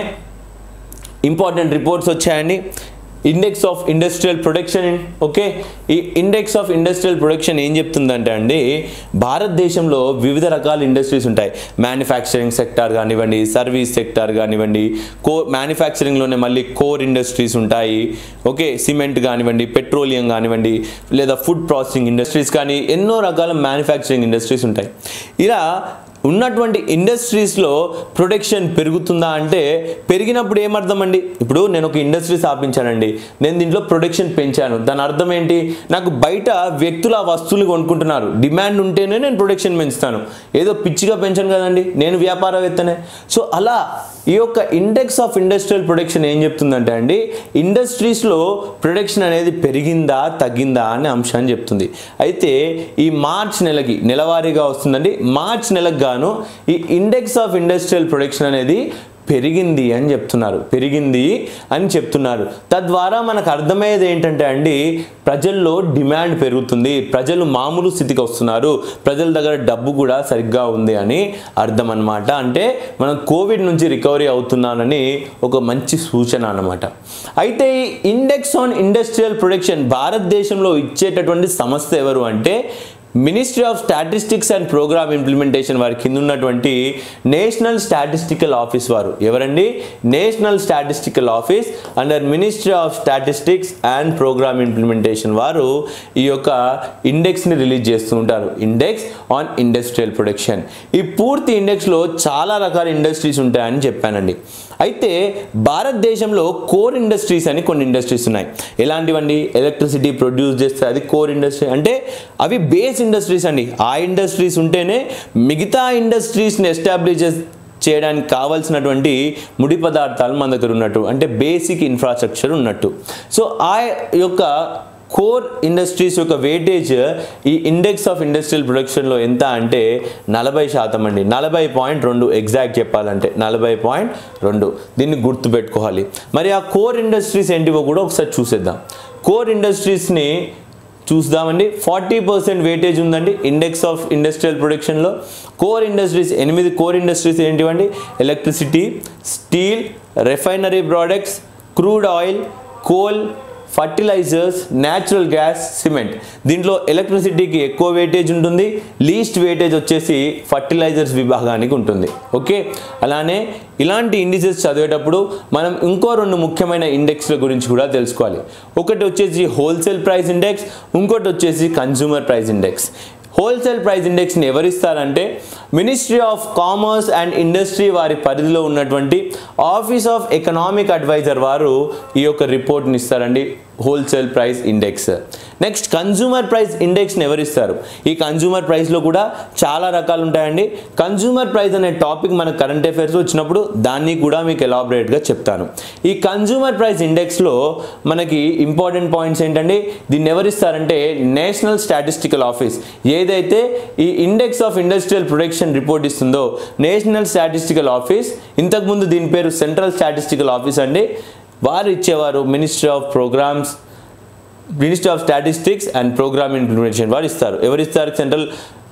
ఇంపార్టెంట్ రిపోర్ట్స్ వచ్చాయండి. Index of industrial production. Okay, ఈ ఇండెక్స్ ఆఫ్ ఇండస్ట్రియల్ ప్రొడక్షన్ ఏం చెప్తుందంటే అండి, భారతదేశంలో వివిధ రకాల ఇండస్ట్రీస్ ఉంటాయి. మ్యానుఫ్యాక్చరింగ్ సెక్టార్ కానివ్వండి, సర్వీస్ సెక్టార్ కానివ్వండి, కో మ్యానుఫ్యాక్చరింగ్లోనే మళ్ళీ కోర్ ఇండస్ట్రీస్ ఉంటాయి. ఓకే, సిమెంట్ కానివ్వండి, పెట్రోలియం కానివ్వండి, లేదా ఫుడ్ ప్రాసెసింగ్ ఇండస్ట్రీస్ కానీ ఎన్నో రకాల మ్యానుఫ్యాక్చరింగ్ ఇండస్ట్రీస్ ఉంటాయి. ఇలా ఉన్నటువంటి ఇండస్ట్రీస్లో ప్రొడక్షన్ పెరుగుతుందా అంటే పెరిగినప్పుడు ఏమర్థం అండి, ఇప్పుడు నేను ఒక ఇండస్ట్రీ స్థాపించానండి, నేను దీంట్లో ప్రొడక్షన్ పెంచాను, దాని అర్థం ఏంటి, నాకు బయట వ్యక్తులు ఆ వస్తువులు కొనుక్కుంటున్నారు, డిమాండ్ ఉంటేనే నేను ప్రొడక్షన్ పెంచుతాను, ఏదో పిచ్చిగా పెంచాను కదండి, నేను వ్యాపారవేత్తనే. సో అలా ఈ యొక్క ఇండెక్స్ ఆఫ్ ఇండస్ట్రియల్ ప్రొడక్షన్ ఏం చెప్తుందంటే అండి, ఇండస్ట్రీస్లో ప్రొడక్షన్ అనేది పెరిగిందా తగ్గిందా అనే అంశాన్ని చెప్తుంది. అయితే ఈ మార్చ్ నెలకి నెలవారీగా వస్తుందండి, మార్చ్ నెలకు గాను ఈ ఇండెక్స్ ఆఫ్ ఇండస్ట్రియల్ ప్రొడక్షన్ అనేది పెరిగింది అని చెప్తున్నారు, పెరిగింది అని చెప్తున్నారు. తద్వారా మనకు అర్థమయ్యేది ఏంటంటే అండి, ప్రజల్లో డిమాండ్ పెరుగుతుంది, ప్రజలు మామూలు స్థితికి వస్తున్నారు, ప్రజల దగ్గర డబ్బు కూడా సరిగ్గా ఉంది అని అర్థం అన్నమాట. అంటే మనం కోవిడ్ నుంచి రికవరీ అవుతున్నానని ఒక మంచి సూచన అన్నమాట. అయితే ఈ ఇండెక్స్ ఆన్ ఇండస్ట్రియల్ ప్రొడక్షన్ భారతదేశంలో ఇచ్చేటటువంటి సంస్థ ఎవరు అంటే ministry of statistics and programme implementation వారి కింద ఉన్నటువంటి నేషనల్ స్టాటిస్టికల్ ఆఫీస్ వారు. ఎవరండి? National statistical office under ministry of statistics and programme implementation వారు ఈ యొక్క ఇండెక్స్ని రిలీజ్ చేస్తూ ఉంటారు, ఇండెక్స్ ఆన్ ఇండస్ట్రియల్ ప్రొడక్షన్. ఈ పూర్తి ఇండెక్స్లో చాలా రకాల ఇండస్ట్రీస్ ఉంటాయని చెప్పానండి. అయితే భారతదేశంలో కోర్ ఇండస్ట్రీస్ అని కొన్ని ఇండస్ట్రీస్ ఉన్నాయి. ఎలాంటివండి? ఎలక్ట్రిసిటీ ప్రొడ్యూస్ చేస్తే అది కోర్ ఇండస్ట్రీ, అంటే అవి బేస్ ఇండస్ట్రీస్ అండి. ఆ ఇండస్ట్రీస్ ఉంటేనే మిగతా ఇండస్ట్రీస్ని ఎస్టాబ్లిష్ చేయడానికి కావాల్సినటువంటి ముడి పదార్థాలు మన దగ్గర ఉన్నట్టు, అంటే బేసిక్ ఇన్ఫ్రాస్ట్రక్చర్ ఉన్నట్టు. సో ఆ యొక్క కోర్ ఇండస్ట్రీస్ యొక్క వెయిటేజ్ ఈ ఇండెక్స్ ఆఫ్ ఇండస్ట్రియల్ ప్రొడక్షన్లో ఎంత అంటే నలభై శాతం అండి, నలభై పాయింట్ రెండు ఎగ్జాక్ట్ చెప్పాలంటే నలభై పాయింట్ రెండు. దీన్ని గుర్తుపెట్టుకోవాలి. మరి ఆ కోర్ ఇండస్ట్రీస్ ఏంటివో కూడా ఒకసారి చూసేద్దాం. కోర్ ఇండస్ట్రీస్ని చూద్దామండి. ఫార్టీ పర్సెంట్ వెయిటేజ్ ఉందండి ఇండెక్స్ ఆఫ్ ఇండస్ట్రియల్ ప్రొడక్షన్లో. కోర్ ఇండస్ట్రీస్ ఎనిమిది కోర్ ఇండస్ట్రీస్ ఏంటివండి? Electricity, steel, refinery products, crude oil, coal, fertilisers, natural gas, cement. దీంట్లో ఎలక్ట్రిసిటీకి ఎక్కువ వెయిటేజ్ ఉంటుంది, లీస్ట్ వెయిటేజ్ వచ్చేసి ఫర్టిలైజర్స్ విభాగానికి ఉంటుంది. ఓకే, అలానే ఇలాంటి ఇండిసెస్ చదివేటప్పుడు మనం ఇంకో రెండు ముఖ్యమైన ఇండెక్స్ల గురించి కూడా తెలుసుకోవాలి. ఒకటి వచ్చేసి హోల్సేల్ ప్రైస్ ఇండెక్స్, ఇంకోటి వచ్చేసి consumer price index. Wholesale price ఇండెక్స్ని ఎవరిస్తారంటే ministry of commerce and industry వారి పరిధిలో ఉన్నటువంటి ఆఫీస్ ఆఫ్ ఎకనామిక్ అడ్వైజర్ వారు ఈ యొక్క రిపోర్ట్ని ఇస్తారండి, wholesale price index. Next consumer price ఇండెక్స్ని ఎవరిస్తారు? ఈ కన్జ్యూమర్ ప్రైస్లో కూడా చాలా రకాలు ఉంటాయండి. కన్జ్యూమర్ ప్రైస్ అనే టాపిక్ మన కరెంట్ అఫైర్స్ వచ్చినప్పుడు దాన్ని కూడా మీకు ఎలాబరేట్గా చెప్తాను. ఈ కన్జ్యూమర్ ప్రైస్ ఇండెక్స్లో మనకి ఇంపార్టెంట్ పాయింట్స్ ఏంటంటే దీన్ని ఎవరిస్తారంటే నేషనల్ స్టాటిస్టికల్ ఆఫీస్ ఏదైతే ఈ index of industrial production report ఇస్తుందో నేషనల్ స్టాటిస్టికల్ ఆఫీస్, ఇంతకుముందు దీని పేరు సెంట్రల్ స్టాటిస్టికల్ ఆఫీస్ అండి, వారు ఇచ్చేవారు ministry of programmes ministry of statistics and programme implementation వారు ఇస్తారు. ఎవరిస్తారు? సెంట్రల్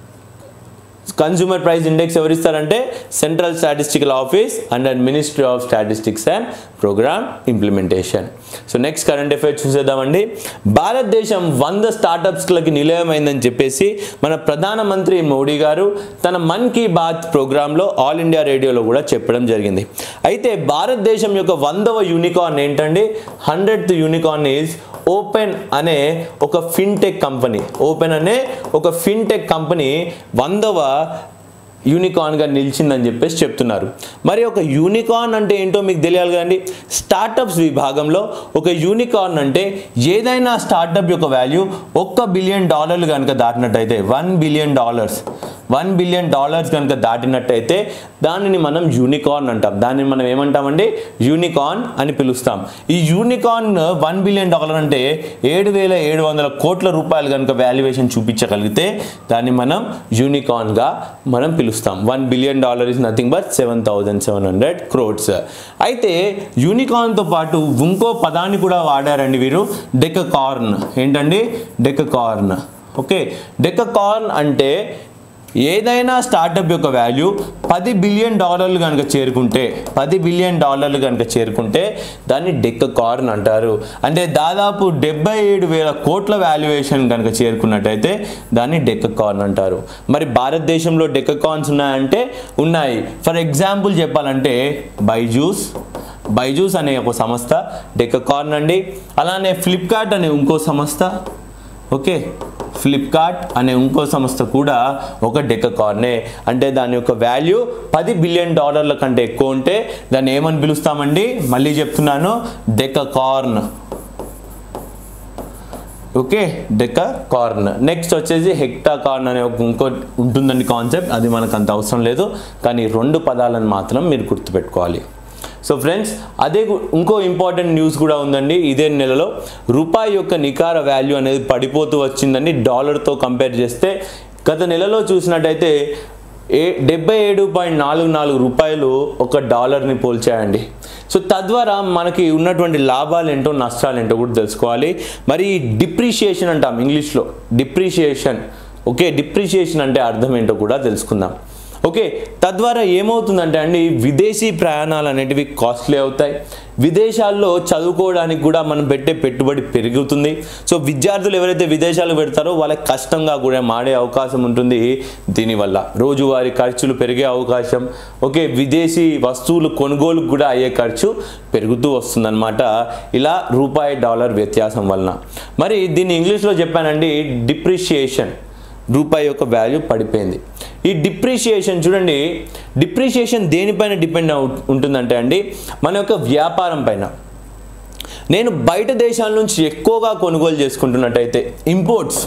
కన్జ్యూమర్ ప్రైస్ ఇండెక్స్ ఎవరిస్తారంటే central statistical office under ministry of statistics and programme implementation. So next current affairs చూసేద్దామండి. భారతదేశం వంద స్టార్టప్స్లకి నిలయమైందని చెప్పేసి మన ప్రధానమంత్రి మోడీ గారు తన మన్ కీ బాత్ ప్రోగ్రాంలో ఆల్ ఇండియా రేడియోలో కూడా చెప్పడం జరిగింది. అయితే భారతదేశం యొక్క వందవ యూనికార్న్ ఏంటండి? హండ్రెడ్త్ యూనికార్న్ ఈజ్ ఓపెన్ అనే ఒక ఫిన్టెక్ కంపెనీ. ఓపెన్ అనే ఒక ఫిన్టెక్ కంపెనీ వందవ యూనికార్న్గా నిలిచిందని చెప్పేసి చెప్తున్నారు. మరి ఒక యూనికార్న్ అంటే ఏంటో మీకు తెలియాలి కదండి. స్టార్టప్స్ విభాగంలో ఒక యూనికార్న్ అంటే ఏదైనా స్టార్టప్ యొక్క వాల్యూ ఒక్క బిలియన్ డాలర్లు కనుక దాటినట్టయితే one billion dollars one billion dollars కనుక దాటినట్టయితే దానిని మనం యూనికార్న్ అంటాం. దాన్ని మనం ఏమంటామండి, యూనికార్న్ అని పిలుస్తాం. ఈ యూనికార్న్ వన్ బిలియన్ డాలర్ అంటే ఏడు వేల ఏడు వందల కోట్ల రూపాయలు కనుక వాల్యుయేషన్ చూపించగలిగితే దాన్ని మనం యూనికార్న్గా మనం పిలుస్తాం. One billion dollar is nothing but seven thousand seven hundred crores. అయితే యూనికార్న్తో పాటు ఇంకో పదాన్ని కూడా వాడారండి వీరు, డెకకార్న్. ఏంటండి, డెకకార్న్. ఓకే, డెకకార్న్ అంటే ఏదైనా స్టార్టప్ యొక్క వాల్యూ పది బిలియన్ డాలర్లు కనుక చేరుకుంటే పది బిలియన్ డాలర్లు కనుక చేరుకుంటే దాన్ని డెకకార్న్ అంటారు. అంటే దాదాపు డెబ్బై ఏడు వేల కోట్ల వాల్యుయేషన్ కనుక చేరుకున్నట్టయితే దాన్ని డెకకార్న్ అంటారు. మరి భారతదేశంలో డెకకార్న్స్ ఉన్నాయంటే ఉన్నాయి. ఫర్ ఎగ్జాంపుల్ చెప్పాలంటే బైజూస్ బైజూస్ అనే ఒక సంస్థ డెకకార్న్ అండి. అలానే ఫ్లిప్కార్ట్ అనే ఇంకో సంస్థ, ఓకే, ఫ్లిప్కార్ట్ అనే ఇంకో సంస్థ కూడా ఒక డెకకార్నే. అంటే దాని యొక్క వాల్యూ పది బిలియన్ డాలర్ల కంటే ఎక్కువ ఉంటే దాన్ని ఏమని పిలుస్తామండి, మళ్ళీ చెప్తున్నాను, డెకకార్న్. ఓకే, డెకకార్న్. నెక్స్ట్ వచ్చేసి హెక్టాకార్న్ అనే ఒక ఇంకో ఉంటుందండి కాన్సెప్ట్, అది మనకు అంత అవసరం లేదు, కానీ రెండు పదాలను మాత్రం మీరు గుర్తుపెట్టుకోవాలి. సో ఫ్రెండ్స్, అదే ఇంకో ఇంపార్టెంట్ న్యూస్ కూడా ఉందండి. ఇదే నెలలో రూపాయి యొక్క నికార వాల్యూ అనేది పడిపోతూ వచ్చిందండి డాలర్తో కంపేర్ చేస్తే. గత నెలలో చూసినట్టయితే ఏ డెబ్బై ఏడు పాయింట్ నాలుగు నాలుగు రూపాయలు ఒక డాలర్ని పోల్చాయండి. సో తద్వారా మనకి ఉన్నటువంటి లాభాలు ఏంటో నష్టాలు ఏంటో కూడా తెలుసుకోవాలి. మరి డిప్రిషియేషన్ అంటాం ఇంగ్లీష్లో, డిప్రిషియేషన్. ఓకే, డిప్రిషియేషన్ అంటే అర్థం ఏంటో కూడా తెలుసుకుందాం. ఓకే, తద్వారా ఏమవుతుందంటే అండి, విదేశీ ప్రయాణాలు అనేటివి కాస్ట్లీ అవుతాయి. విదేశాల్లో చదువుకోవడానికి కూడా మనం పెట్టే పెట్టుబడి పెరుగుతుంది. సో విద్యార్థులు ఎవరైతే విదేశాలు పెడతారో వాళ్ళకి కష్టంగా కూడా మాడే అవకాశం ఉంటుంది. దీనివల్ల రోజువారీ ఖర్చులు పెరిగే అవకాశం, ఓకే, విదేశీ వస్తువులు కొనుగోలు కూడా అయ్యే ఖర్చు పెరుగుతూ వస్తుందన్నమాట, ఇలా రూపాయి డాలర్ వ్యత్యాసం వలన. మరి దీన్ని ఇంగ్లీష్లో చెప్పానండి, డిప్రిషియేషన్. రూపాయి యొక్క వాల్యూ పడిపోయింది. ఈ డిప్రిషియేషన్ చూడండి, డిప్రిషియేషన్ దేనిపైన డిపెండ్ ఉంటుందంటే అండి, మన యొక్క వ్యాపారం పైన. నేను బయట దేశాల నుంచి ఎక్కువగా కొనుగోలు చేసుకుంటున్నట్టయితే ఇంపోర్ట్స్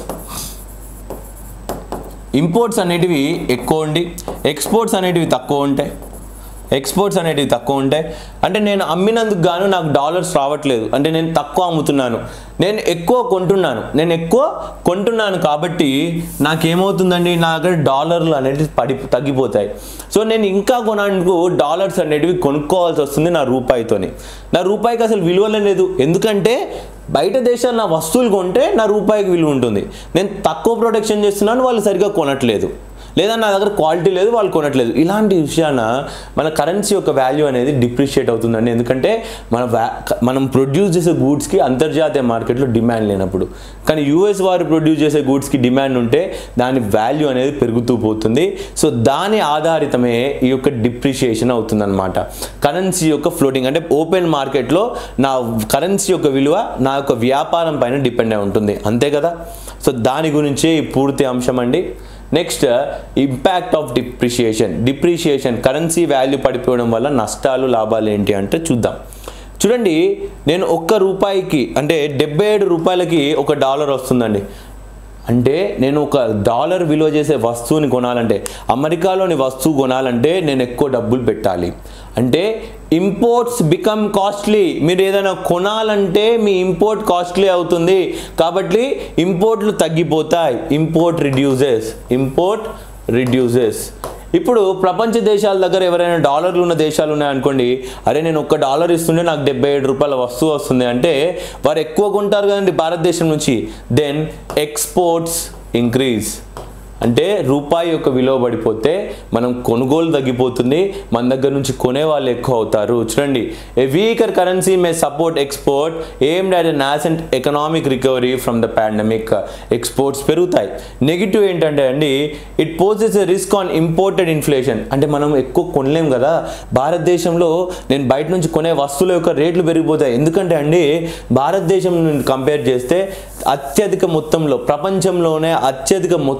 ఇంపోర్ట్స్ అనేటివి ఎక్కువ ఉండి ఎక్స్పోర్ట్స్ అనేటివి తక్కువ ఉంటాయి. ఎక్స్పోర్ట్స్ అనేటివి తక్కువ ఉంటాయి అంటే నేను అమ్మినందుకు గాను నాకు డాలర్స్ రావట్లేదు, అంటే నేను తక్కువ అమ్ముతున్నాను, నేను ఎక్కువ కొంటున్నాను నేను ఎక్కువ కొంటున్నాను కాబట్టి నాకేమవుతుందండి, నా దగ్గర డాలర్లు అనేటివి పడి తగ్గిపోతాయి. సో నేను ఇంకా కొనందుకు డాలర్స్ అనేటివి కొనుక్కోవాల్సి వస్తుంది నా రూపాయితోని. నా రూపాయికి అసలు విలువ లేదు, ఎందుకంటే బయట దేశాలు నా వస్తువులు కొంటే నా రూపాయికి విలువ ఉంటుంది. నేను తక్కువ ప్రొటెక్షన్ చేస్తున్నాను, వాళ్ళు సరిగ్గా కొనట్లేదు, లేదా నా దగ్గర క్వాలిటీ లేదు వాళ్ళు కొనట్లేదు. ఇలాంటి విషయాన మన కరెన్సీ యొక్క వాల్యూ అనేది డిప్రిషియేట్ అవుతుందండి. ఎందుకంటే మన మనం ప్రొడ్యూస్ చేసే గూడ్స్కి అంతర్జాతీయ మార్కెట్లో డిమాండ్ లేనప్పుడు, కానీ యూఎస్ వారు ప్రొడ్యూస్ చేసే గూడ్స్కి డిమాండ్ ఉంటే దాని వాల్యూ అనేది పెరుగుతూ పోతుంది. సో దాని ఆధారితమే ఈ యొక్క డిప్రిషియేషన్ అవుతుందన్నమాట. కరెన్సీ యొక్క ఫ్లోటింగ్ అంటే ఓపెన్ మార్కెట్లో నా కరెన్సీ యొక్క విలువ నా యొక్క వ్యాపారం పైన డిపెండ్ అయి ఉంటుంది, అంతే కదా. సో దాని గురించి పూర్తి అంశం అండి. Next, impact of depreciation. Depreciation currency value పడిపోవడం వల్ల నష్టాలు లాభాలు ఏంటి అంటే చూద్దాం. చూడండి, నేను ఒక్క రూపాయికి అంటే డెబ్బై ఏడు రూపాయలకి ఒక డాలర్ వస్తుందండి. అంటే నేను ఒక డాలర్ విలువ చేసే వస్తువుని కొనాలంటే, అమెరికాలోని వస్తువు కొనాలంటే నేను ఎక్కువ డబ్బులు పెట్టాలి. అంటే ఇంపోర్ట్స్ బికమ్ కాస్ట్లీ. మీరు ఏదైనా కొనాలంటే మీ ఇంపోర్ట్ కాస్ట్లీ అవుతుంది, కాబట్టి ఇంపోర్ట్లు తగ్గిపోతాయి. ఇంపోర్ట్ రిడ్యూసెస్ ఇంపోర్ట్ రిడ్యూసెస్ ఇప్పుడు ప్రపంచ దేశాల దగ్గర ఎవరైనా డాలర్లు ఉన్న దేశాలు ఉన్నాయనుకోండి, అరే నేను ఒక్క డాలర్ ఇస్తుంటే నాకు డెబ్బై ఏడు రూపాయల వస్తువు వస్తుంది అంటే వారు ఎక్కువ కొంటారు కదండి భారతదేశం నుంచి. Then exports increase. అంటే రూపాయి యొక్క విలువ పడిపోతే మనం కొనుగోలు తగ్గిపోతుంది, మన దగ్గర నుంచి కొనే వాళ్ళు ఎక్కువ అవుతారు. చూడండి, a weaker currency may support export aimed at a nascent economic recovery from the pandemic. ఎక్స్పోర్ట్స్ పెరుగుతాయి. నెగిటివ్ ఏంటంటే అండి, it poses a risk on imported inflation. అంటే మనం ఎక్కువ కొనలేం కదా భారతదేశంలో, నేను బయట నుంచి కొనే వస్తువుల యొక్క రేట్లు పెరిగిపోతాయి. ఎందుకంటే అండి భారతదేశం కంపేర్ చేస్తే అత్యధిక మొత్తంలో, ప్రపంచంలోనే అత్యధిక మొత్తంలో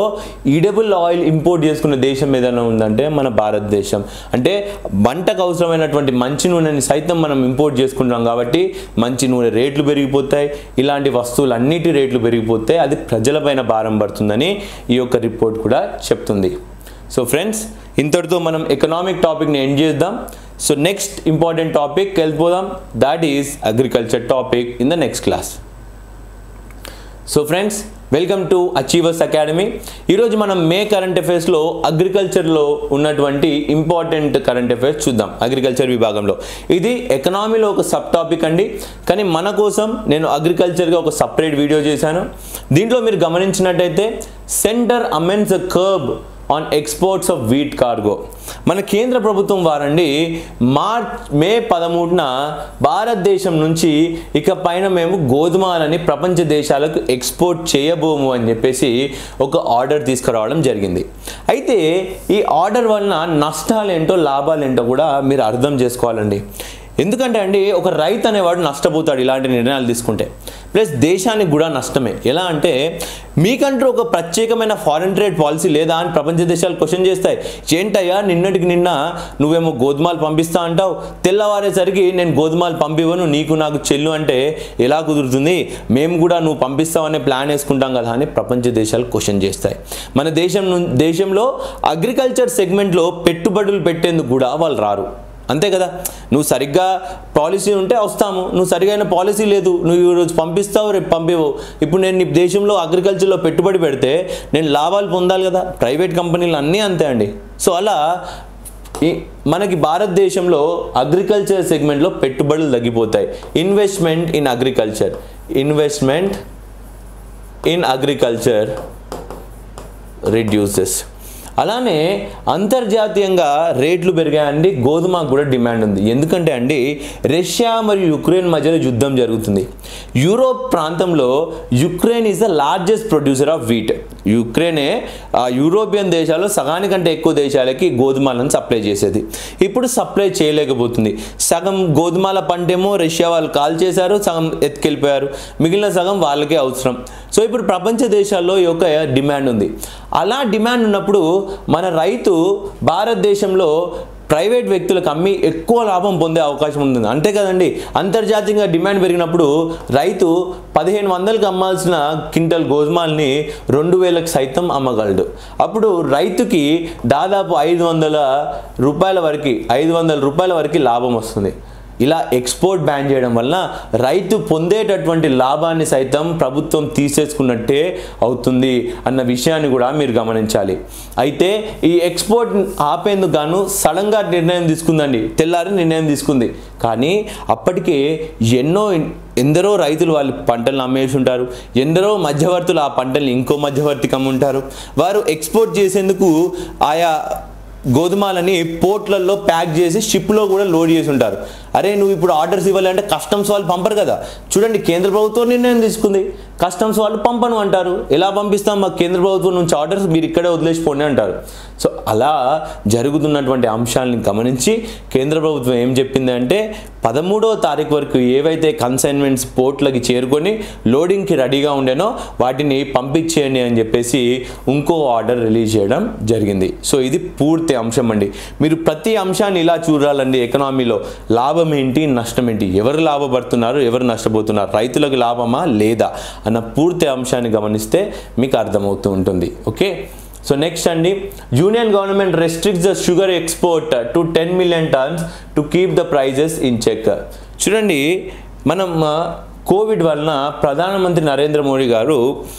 ఈడబుల్ ఆయిల్ ఇంపోర్ట్ చేసుకున్న దేశం ఏదైనా ఉందంటే మన భారతదేశం. అంటే వంటకు అవసరమైనటువంటి మంచి నూనెని సైతం మనం ఇంపోర్ట్ చేసుకుంటాం కాబట్టి మంచి నూనె రేట్లు పెరిగిపోతాయి, ఇలాంటి వస్తువులు అన్నిటి రేట్లు పెరిగిపోతే అది ప్రజలపైన భారం పడుతుందని ఈ యొక్క రిపోర్ట్ కూడా చెప్తుంది. సో ఫ్రెండ్స్, ఇంతటితో మనం ఎకనామిక్ టాపిక్ని ఎండ్ చేద్దాం. సో నెక్స్ట్ ఇంపార్టెంట్ టాపిక్ వెళ్ళిపోదాం, that is agriculture topic in the next class. So friends, welcome to Achievers Academy. ఈరోజు మనం మే కరెంట్ అఫైర్స్లో అగ్రికల్చర్లో ఉన్నటువంటి ఇంపార్టెంట్ కరెంట్ అఫైర్స్ చూద్దాం. అగ్రికల్చర్ విభాగంలో ఇది ఎకనామీలో ఒక సబ్ టాపిక్ అండి, కానీ మన కోసం నేను అగ్రికల్చర్గా ఒక సపరేట్ వీడియో చేశాను. దీంట్లో మీరు గమనించినట్టయితే centre amends a curb on exports of wheat cargo. మన కేంద్ర ప్రభుత్వం వారండి మార్చ్ మే పదమూడున భారతదేశం నుంచి ఇక పైన మేము గోధుమలని ప్రపంచ దేశాలకు ఎక్స్పోర్ట్ చేయబోము అని చెప్పేసి ఒక ఆర్డర్ తీసుకురావడం జరిగింది. అయితే ఈ ఆర్డర్ వలన నష్టాలు ఏంటో లాభాలు ఏంటో కూడా మీరు అర్థం చేసుకోవాలండి. ఎందుకంటే అండి ఒక రైతు అనేవాడు నష్టపోతాడు ఇలాంటి నిర్ణయాలు తీసుకుంటే, ప్లస్ దేశానికి కూడా నష్టమే. ఎలా అంటే మీకంటూ ఒక ప్రత్యేకమైన ఫారెన్ ట్రేడ్ పాలసీ లేదా అని ప్రపంచ దేశాలు క్వశ్చన్ చేస్తాయి. ఏంటయ్యా నిన్నటికి నిన్న నువ్వేమో గోధుమలు పంపిస్తా అంటావు, తెల్లవారేసరికి నేను గోధుమలు పంపివ్వను నీకు నాకు చెల్లు అంటే ఎలా కుదురుతుంది, మేము కూడా నువ్వు పంపిస్తావనే ప్లాన్ వేసుకుంటాం కదా అని ప్రపంచ దేశాలు క్వశ్చన్ చేస్తాయి. మన దేశం దేశంలో అగ్రికల్చర్ సెగ్మెంట్లో పెట్టుబడులు పెట్టేందుకు కూడా వాళ్ళు రారు, అంతే కదా. నువ్వు సరిగ్గా పాలసీ ఉంటే వస్తాము, నువ్వు సరిగైన పాలసీ లేదు, నువ్వు ఈరోజు పంపిస్తావు రేపు పంపివు. ఇప్పుడు నేను నీ దేశంలో అగ్రికల్చర్లో పెట్టుబడి పెడితే నేను లాభాలు పొందాలి కదా, ప్రైవేట్ కంపెనీలు అన్నీ అంతే అండి. సో అలా మనకి భారతదేశంలో అగ్రికల్చర్ సెగ్మెంట్లో పెట్టుబడులు తగ్గిపోతాయి. Investment in agriculture investment in agriculture reduces. అలానే అంతర్జాతీయంగా రేట్లు పెరిగాయండి, గోధుమకు కూడా డిమాండ్ ఉంది. ఎందుకంటే అండి రష్యా మరియు యుక్రెయిన్ మధ్యలో యుద్ధం జరుగుతుంది. యూరోప్ ప్రాంతంలో Ukraine is the largest producer of wheat. యుక్రెయినే యూరోపియన్ దేశాల్లో సగానికంటే ఎక్కువ దేశాలకి గోధుమలను సప్లై చేసేది. ఇప్పుడు సప్లై చేయలేకపోతుంది. సగం గోధుమల పంటేమో రష్యా వాళ్ళు కాల్ చేశారు, సగం ఎత్తుకెళ్ళిపోయారు, మిగిలిన సగం వాళ్ళకే అవసరం. సో ఇప్పుడు ప్రపంచ దేశాల్లో ఈ యొక్క డిమాండ్ ఉంది. అలా డిమాండ్ ఉన్నప్పుడు మన రైతు భారతదేశంలో ప్రైవేట్ వ్యక్తులకు అమ్మి ఎక్కువ లాభం పొందే అవకాశం ఉంటుంది, అంతే కదండి. అంతర్జాతీయంగా డిమాండ్ పెరిగినప్పుడు రైతు పదిహేను వందలకు అమ్మాల్సిన క్వింటల్ గోధుమల్ని రెండు వేలకు సైతం అమ్మగలడు. అప్పుడు రైతుకి దాదాపు ఐదు వందల రూపాయల వరకు ఐదు వందల రూపాయల వరకు లాభం వస్తుంది. ఇలా ఎక్స్పోర్ట్ బ్యాన్ చేయడం వలన రైతు పొందేటటువంటి లాభాన్ని సైతం ప్రభుత్వం తీసేసుకున్నట్టే అవుతుంది అన్న విషయాన్ని కూడా మీరు గమనించాలి. అయితే ఈ ఎక్స్పోర్ట్ ఆపేందుకు గాను సడన్గా నిర్ణయం తీసుకుందండి, తెల్లారి నిర్ణయం తీసుకుంది. కానీ అప్పటికే ఎన్నో ఎందరో రైతులు వాళ్ళ పంటలను అమ్మేసి ఉంటారు, ఎందరో మధ్యవర్తులు ఆ పంటల్ని ఇంకో మధ్యవర్తికి అమ్ముంటారు. వారు ఎక్స్పోర్ట్ చేసేందుకు ఆయా గోధుమలని పోర్ట్లలో ప్యాక్ చేసి షిప్లో కూడా లోడ్ చేసి ఉంటారు. అరే నువ్వు ఇప్పుడు ఆర్డర్స్ ఇవ్వాలంటే కస్టమ్స్ వాళ్ళు పంపరు కదా. చూడండి, కేంద్ర ప్రభుత్వం నిర్ణయం తీసుకుంది, కస్టమ్స్ వాళ్ళు పంపను అంటారు. ఎలా పంపిస్తాం, మాకు కేంద్ర ప్రభుత్వం నుంచి ఆర్డర్స్ మీరు ఇక్కడే వదిలేసిపోండి అంటారు. సో అలా జరుగుతున్నటువంటి అంశాలను గమనించి కేంద్ర ప్రభుత్వం ఏం చెప్పింది అంటే పదమూడవ తారీఖు వరకు ఏవైతే కన్సైన్మెంట్స్ పోర్ట్లకి చేరుకొని లోడింగ్కి రెడీగా ఉండేనో వాటిని పంపించేయండి అని చెప్పేసి ఇంకో ఆర్డర్ రిలీజ్ చేయడం జరిగింది. సో ఇది పూర్తి అంశం అండి. మీరు ప్రతి అంశాన్ని ఇలా చూడాలండి. ఎకనామీలో లాభం ఏంటి, నష్టం ఏంటి, ఎవరు లాభపడుతున్నారు, ఎవరు నష్టపోతున్నారు, రైతులకు లాభమా లేదా అన్న పూర్తి అంశాన్ని గమనిస్తే మీకు అర్థమవుతూ ఉంటుంది. ఓకే, సో నెక్స్ట్ అండి, union government restricts the sugar export to ten million tons to keep the prices in check. చూడండి, మనం కోవిడ్ వలన ప్రధానమంత్రి నరేంద్ర మోడీ గారు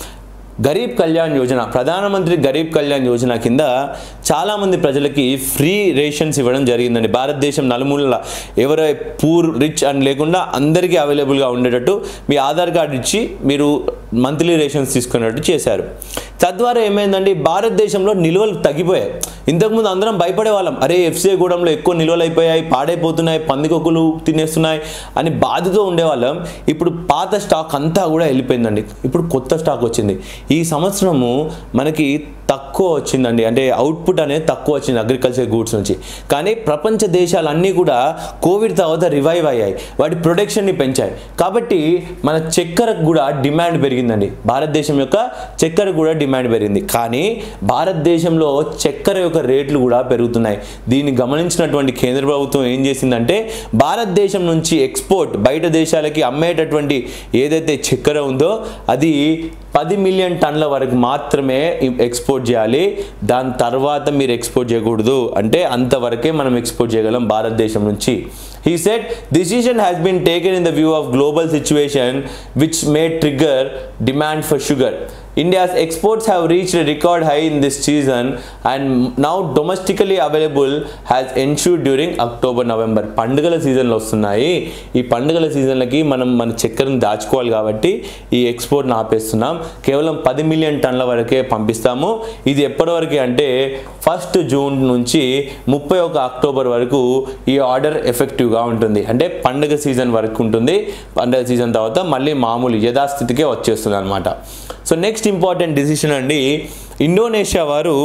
గరీబ్ కళ్యాణ్ యోజన, ప్రధానమంత్రి గరీబ్ కళ్యాణ్ యోజన కింద చాలామంది ప్రజలకి ఫ్రీ రేషన్స్ ఇవ్వడం జరిగిందండి. భారతదేశం నలుమూలల ఎవరై పూర్ రిచ్ అని లేకుండా అందరికీ అవైలబుల్గా ఉండేటట్టు మీ ఆధార్ కార్డు ఇచ్చి మీరు మంత్లీ రేషన్స్ తీసుకునేటట్టు చేశారు. తద్వారా ఏమైందండి, భారతదేశంలో నిల్వలు తగ్గిపోయాయి. ఇంతకుముందు అందరం భయపడే వాళ్ళం, అరే ఎఫ్సిఐ గూడెంలో ఎక్కువ నిల్వలు అయిపోయాయి, పాడైపోతున్నాయి, పందికొక్కులు తినేస్తున్నాయి అని బాధతో ఉండేవాళ్ళం. ఇప్పుడు పాత స్టాక్ అంతా కూడా వెళ్ళిపోయిందండి. ఇప్పుడు కొత్త స్టాక్ వచ్చింది. ఈ సంవత్సరము మనకి తక్కువ వచ్చిందండి, అంటే అవుట్పుట్ అనేది తక్కువ వచ్చింది అగ్రికల్చర్ గూడ్స్ నుంచి. కానీ ప్రపంచ దేశాలన్నీ కూడా కోవిడ్ తర్వాత రివైవ్ అయ్యాయి, వాటి ప్రొడక్షన్ని పెంచాయి. కాబట్టి మన చక్కెరకు కూడా డిమాండ్ పెరిగిందండి. భారతదేశం యొక్క చక్కెర కూడా డిమాండ్ పెరిగింది. కానీ భారతదేశంలో చక్కెర యొక్క రేట్లు కూడా పెరుగుతున్నాయి. దీన్ని గమనించినటువంటి కేంద్ర ప్రభుత్వం ఏం చేసిందంటే భారతదేశం నుంచి ఎక్స్పోర్ట్ బయట దేశాలకి అమ్మేటటువంటి ఏదైతే చక్కెర ఉందో అది పది మిలియన్ టన్నుల వరకు మాత్రమే ఎక్స్పోర్ట్ చేయాలి. దాని తర్వాత మీరు ఎక్స్పోర్ట్ చేయకూడదు, అంటే అంతవరకే మనం ఎక్స్పోర్ట్ చేయగలం భారతదేశం నుంచి. He said decision has been taken in the view of global situation which may trigger demand for sugar. India's exports have reached a record high in this season and now domestically available has ensured during October November. పండుగల సీజన్లో వస్తున్నాయి. ఈ పండుగల సీజన్లకి మనం మన చక్కెరను దాచుకోవాలి కాబట్టి ఈ ఎక్స్పోర్ట్ని ఆపేస్తున్నాం. కేవలం పది మిలియన్ టన్నుల వరకే పంపిస్తాము. ఇది ఎప్పటి వరకు అంటే ఫస్ట్ జూన్ నుంచి ముప్పై ఒక అక్టోబర్ వరకు ఈ ఆర్డర్ ఎఫెక్టివ్గా ఉంటుంది. అంటే పండుగ సీజన్ వరకు ఉంటుంది. పండుగ సీజన్ తర్వాత మళ్ళీ మామూలు యథాస్థితికే వచ్చేస్తుంది అనమాట. సో నెక్స్ట్ ఇంపార్టెంట్ డిసిషన్ అండి, ఇండోనేషియా వారు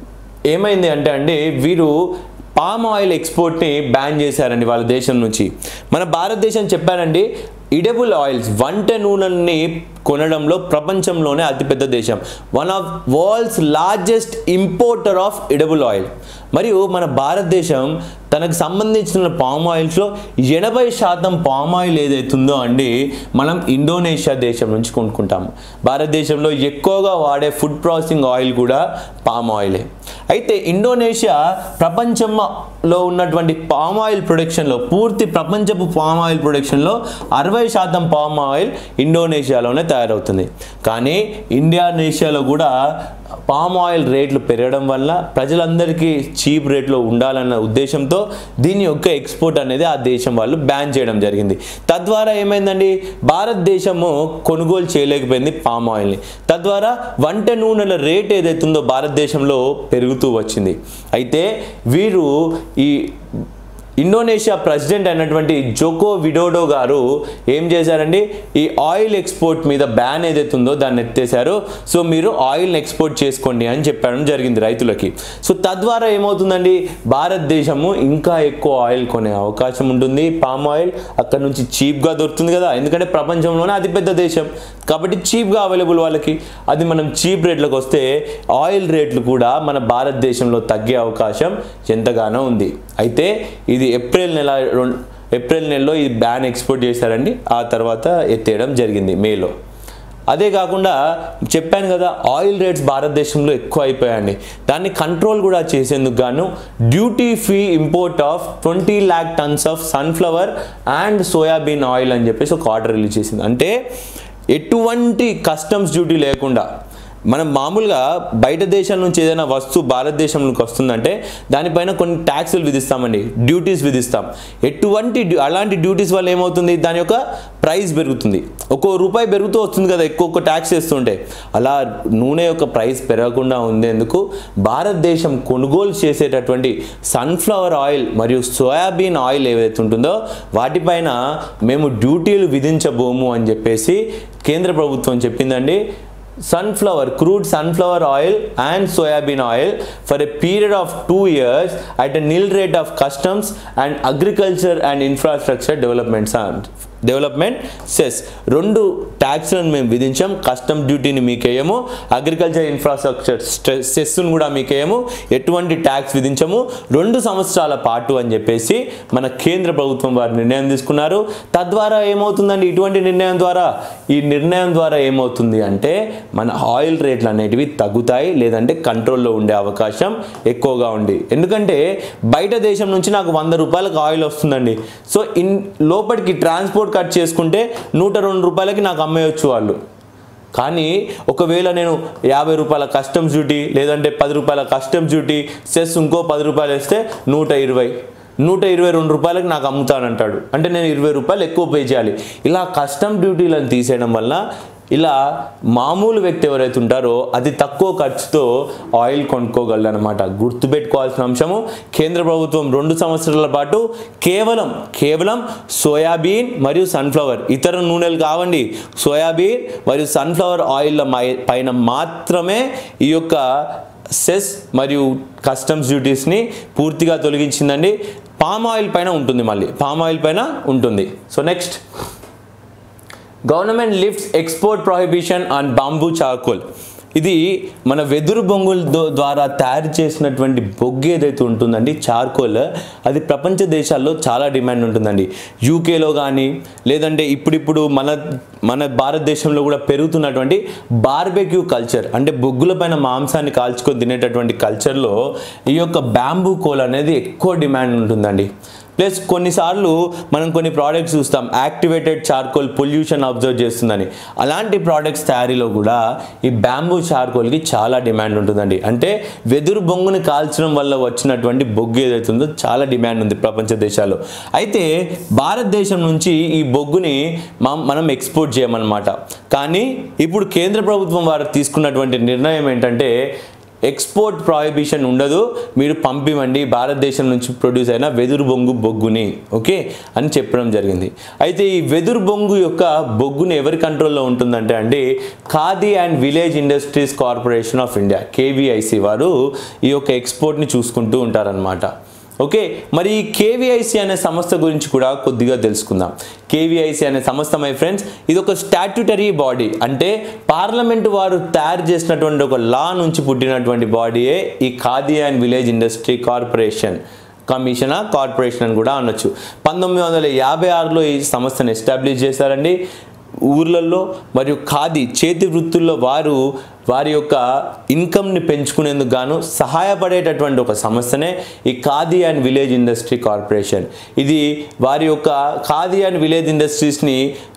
ఏమైంది అంటే అండి వీరు పామ్ ఆయిల్ ఎక్స్పోర్ట్ని బ్యాన్ చేశారండి వాళ్ళ దేశం నుంచి. మన భారతదేశం చెప్పారండి ఎడిబుల్ ఆయిల్స్ వంట నూనెని కొనడంలో ప్రపంచంలోనే అతిపెద్ద దేశం, one of world's largest importer of edible oil. మరియు మన భారతదేశం తనకు సంబంధించిన పామ్ ఆయిల్స్లో ఎనభై శాతం పామ్ ఆయిల్ ఏదైతుందో అండి మనం ఇండోనేషియా దేశం నుంచి కొనుక్కుంటాము. భారతదేశంలో ఎక్కువగా వాడే ఫుడ్ ప్రాసెసింగ్ ఆయిల్ కూడా పామ్ ఆయిలే. అయితే ఇండోనేషియా ప్రపంచంలో ఉన్నటువంటి పామ్ ఆయిల్ ప్రొడక్షన్లో పూర్తి ప్రపంచపు పామ్ ఆయిల్ ప్రొడక్షన్లో అరవై శాతం పామ్ ఆయిల్ ఇండోనేషియాలోనే తయారవుతుంది. కానీ ఇండోనేషియాలో కూడా పామ్ ఆయిల్ రేట్లు పెరగడం వల్ల ప్రజలందరికీ చీప్ రేట్లో ఉండాలన్న ఉద్దేశంతో దీని యొక్క ఎక్స్పోర్ట్ అనేది ఆ దేశం వాళ్ళు బ్యాన్ చేయడం జరిగింది. తద్వారా ఏమైందండి భారతదేశము కొనుగోలు చేయలేకపోయింది పామ్ ఆయిల్ని. తద్వారా వంట నూనెల రేట్ ఏదైతుందో భారతదేశంలో పెరుగుతూ వచ్చింది. అయితే వీరు ఈ ఇండోనేషియా ప్రెసిడెంట్ అయినటువంటి జోకో విడోడో గారు ఏం చేశారండి ఈ ఆయిల్ ఎక్స్పోర్ట్ మీద బ్యాన్ ఏదైతే ఉందో దాన్ని ఎత్తేసారు. సో మీరు ఆయిల్ని ఎక్స్పోర్ట్ చేసుకోండి అని చెప్పడం జరిగింది రైతులకి. సో తద్వారా ఏమవుతుందండి భారతదేశము ఇంకా ఎక్కువ ఆయిల్ కొనే అవకాశం ఉంటుంది. పామ్ ఆయిల్ అక్కడ నుంచి చీప్గా దొరుకుతుంది కదా, ఎందుకంటే ప్రపంచంలోనే అతిపెద్ద దేశం కాబట్టి చీప్గా అవైలబుల్ వాళ్ళకి. అది మనం చీప్ రేట్లకు వస్తే ఆయిల్ రేట్లు కూడా మన భారతదేశంలో తగ్గే అవకాశం ఎంతగానో ఉంది. అయితే ఇది ఏప్రిల్ నెల ఏప్రిల్ నెలలో ఇది బ్యాన్ ఎక్స్పోర్ట్ చేశారండి, ఆ తర్వాత ఎత్తేయడం జరిగింది మేలో. అదే కాకుండా చెప్పాను కదా ఆయిల్ రేట్స్ భారతదేశంలో ఎక్కువ అయిపోయాయండి. దాన్ని కంట్రోల్ కూడా చేసేందుకు గాను duty free import of twenty lakh tons of sunflower and soybean oil అని చెప్పేసి ఒక ఆర్డర్ రిలీజ్ చేసింది. అంటే ఎటువంటి కస్టమ్స్ డ్యూటీ లేకుండా మనం మామూలుగా బయట దేశం నుంచి ఏదైనా వస్తువు భారతదేశంలోకి వస్తుందంటే దానిపైన కొన్ని ట్యాక్సులు విధిస్తామండి, డ్యూటీస్ విధిస్తాం. ఎటువంటి అలాంటి డ్యూటీస్ వల్ల ఏమవుతుంది దాని యొక్క ప్రైస్ పెరుగుతుంది. ఒక్కో రూపాయి పెరుగుతూ వస్తుంది కదా ఎక్కువ ట్యాక్స్ వేస్తుంటే. అలా నూనె యొక్క ప్రైస్ పెరగకుండా ఉండేందుకు భారతదేశం కొనుగోలు చేసేటటువంటి సన్ఫ్లవర్ ఆయిల్ మరియు సోయాబీన్ ఆయిల్ ఏదైతే ఉంటుందో వాటిపైన మేము డ్యూటీలు విధించబోము అని చెప్పేసి కేంద్ర ప్రభుత్వం చెప్పిందండి. sunflower crude sunflower oil and soybean oil for a period of two years at a nil rate of customs and agriculture and infrastructure development development cess. రెండు ట్యాక్స్లను మేము విధించాం, కస్టమ్ డ్యూటీని మీకేయము, అగ్రికల్చర్ ఇన్ఫ్రాస్ట్రక్చర్ సెస్ను కూడా మీకేయము, ఎటువంటి ట్యాక్స్ విధించము రెండు సంవత్సరాల పాటు అని చెప్పేసి మన కేంద్ర ప్రభుత్వం వారు నిర్ణయం తీసుకున్నారు. తద్వారా ఏమవుతుందండి ఇటువంటి నిర్ణయం ద్వారా ఈ నిర్ణయం ద్వారా ఏమవుతుంది అంటే మన ఆయిల్ రేట్లు అనేటివి తగ్గుతాయి, లేదంటే కంట్రోల్లో ఉండే అవకాశం ఎక్కువగా ఉంది. ఎందుకంటే బయట దేశం నుంచి నాకు వంద రూపాయలకు ఆయిల్ వస్తుందండి. సో ఇన్ లోపలికి ట్రాన్స్పోర్ట్ కట్ చేసుకుంటే నూట రెండు రూపాయలకి నాకు అమ్మేయచ్చు వాళ్ళు. కానీ ఒకవేళ నేను యాభై రూపాయల కస్టమ్స్ డ్యూటీ లేదంటే పది రూపాయల కస్టమ్స్ డ్యూటీ సెస్ ఇంకో పది రూపాయలు వేస్తే నూట ఇరవై నూట ఇరవై రెండు రూపాయలకి నాకు అమ్ముతానంటాడు. అంటే నేను ఇరవై రూపాయలు ఎక్కువ పే చేయాలి. ఇలా కస్టమ్ డ్యూటీలను తీసేయడం వల్ల ఇలా మామూలు వ్యక్తి ఎవరైతే ఉంటారో అతి తక్కువ ఖర్చుతో ఆయిల్ కొనుక్కోగలరు అనమాట. గుర్తుపెట్టుకోవాల్సిన అంశము కేంద్ర ప్రభుత్వం రెండు సంవత్సరాల పాటు కేవలం కేవలం సోయాబీన్ మరియు సన్ఫ్లవర్, ఇతర నూనెలు కావండి, సోయాబీన్ మరియు సన్ఫ్లవర్ ఆయిల్ పైన మాత్రమే ఈ యొక్క సెస్ మరియు కస్టమ్స్ డ్యూటీస్ని పూర్తిగా తొలగించిందండి. పామ్ ఆయిల్ పైన ఉంటుంది, మళ్ళీ పామ్ ఆయిల్ పైన ఉంటుంది. So next, government lifts export prohibition on bamboo charcoal. ఇది మన వెదురు బొంగుల ద్వారా తయారు చేసినటువంటి బొగ్గు ఏదైతే ఉంటుందండి చార్కోల్, అది ప్రపంచ దేశాల్లో చాలా డిమాండ్ ఉంటుందండి. యూకేలో కానీ లేదంటే ఇప్పుడిప్పుడు మన మన భారతదేశంలో కూడా పెరుగుతున్నటువంటి బార్బెక్యూ కల్చర్, అంటే బొగ్గుల పైన మాంసాన్ని కాల్చుకొని తినేటటువంటి కల్చర్లో ఈ యొక్క బ్యాంబూ కోల్ అనేది ఎక్కువ డిమాండ్ ఉంటుందండి. ప్లస్ కొన్నిసార్లు మనం కొన్ని ప్రోడక్ట్స్ చూస్తాం యాక్టివేటెడ్ చార్కోల్ పొల్యూషన్ అబ్జర్వ్ చేస్తుందని. అలాంటి ప్రోడక్ట్స్ తయారీలో కూడా ఈ బ్యాంబూ చార్కోల్కి చాలా డిమాండ్ ఉంటుందండి. అంటే వెదురు బొంగుని కాల్చడం వల్ల వచ్చినటువంటి బొగ్గు ఏదైతే ఉందో చాలా డిమాండ్ ఉంది ప్రపంచ దేశాల్లో. అయితే భారతదేశం నుంచి ఈ బొగ్గుని మనం ఎక్స్పోర్ట్ చేయమన్నమాట. కానీ ఇప్పుడు కేంద్ర ప్రభుత్వం వారు తీసుకున్నటువంటి నిర్ణయం ఏంటంటే ఎక్స్పోర్ట్ ప్రాహిబిషన్ ఉండదు, మీరు పంపివ్వండి భారతదేశం నుంచి ప్రొడ్యూస్ అయిన వెదురు బొంగు బొగ్గుని, ఓకే అని చెప్పడం జరిగింది. అయితే ఈ వెదురు బొంగు యొక్క బొగ్గుని ఎవరి కంట్రోల్లో ఉంటుందంటే అండి Khadi and village industries corporation of India KVIC వారు ఈ యొక్క ఎక్స్పోర్ట్ని చూసుకుంటూ ఉంటారనమాట. ఓకే, మరి ఈ కేవీఐసి అనే సంస్థ గురించి కూడా కొద్దిగా తెలుసుకుందాం. కేవీఐసి అనే సంస్థ మై ఫ్రెండ్స్ ఇది ఒక స్టాట్యూటరీ బాడీ, అంటే పార్లమెంట్ వారు తయారు చేసినటువంటి ఒక లా నుంచి పుట్టినటువంటి బాడీయే ఈ Khadi and village industry corporation commission corporation అని కూడా అనొచ్చు. పంతొమ్మిది వందల యాభై ఆరులో ఈ సంస్థను ఎస్టాబ్లిష్ చేశారండి. ఊర్లలో మరియు ఖాదీ చేతి వృత్తుల్లో వారు వారి యొక్క ఇన్కమ్ని పెంచుకునేందుకు గాను సహాయపడేటటువంటి ఒక సంస్థనే ఈ Khadi and village industry corporation. ఇది వారి యొక్క ఖాదీ అండ్ విలేజ్ ఇండస్ట్రీస్ని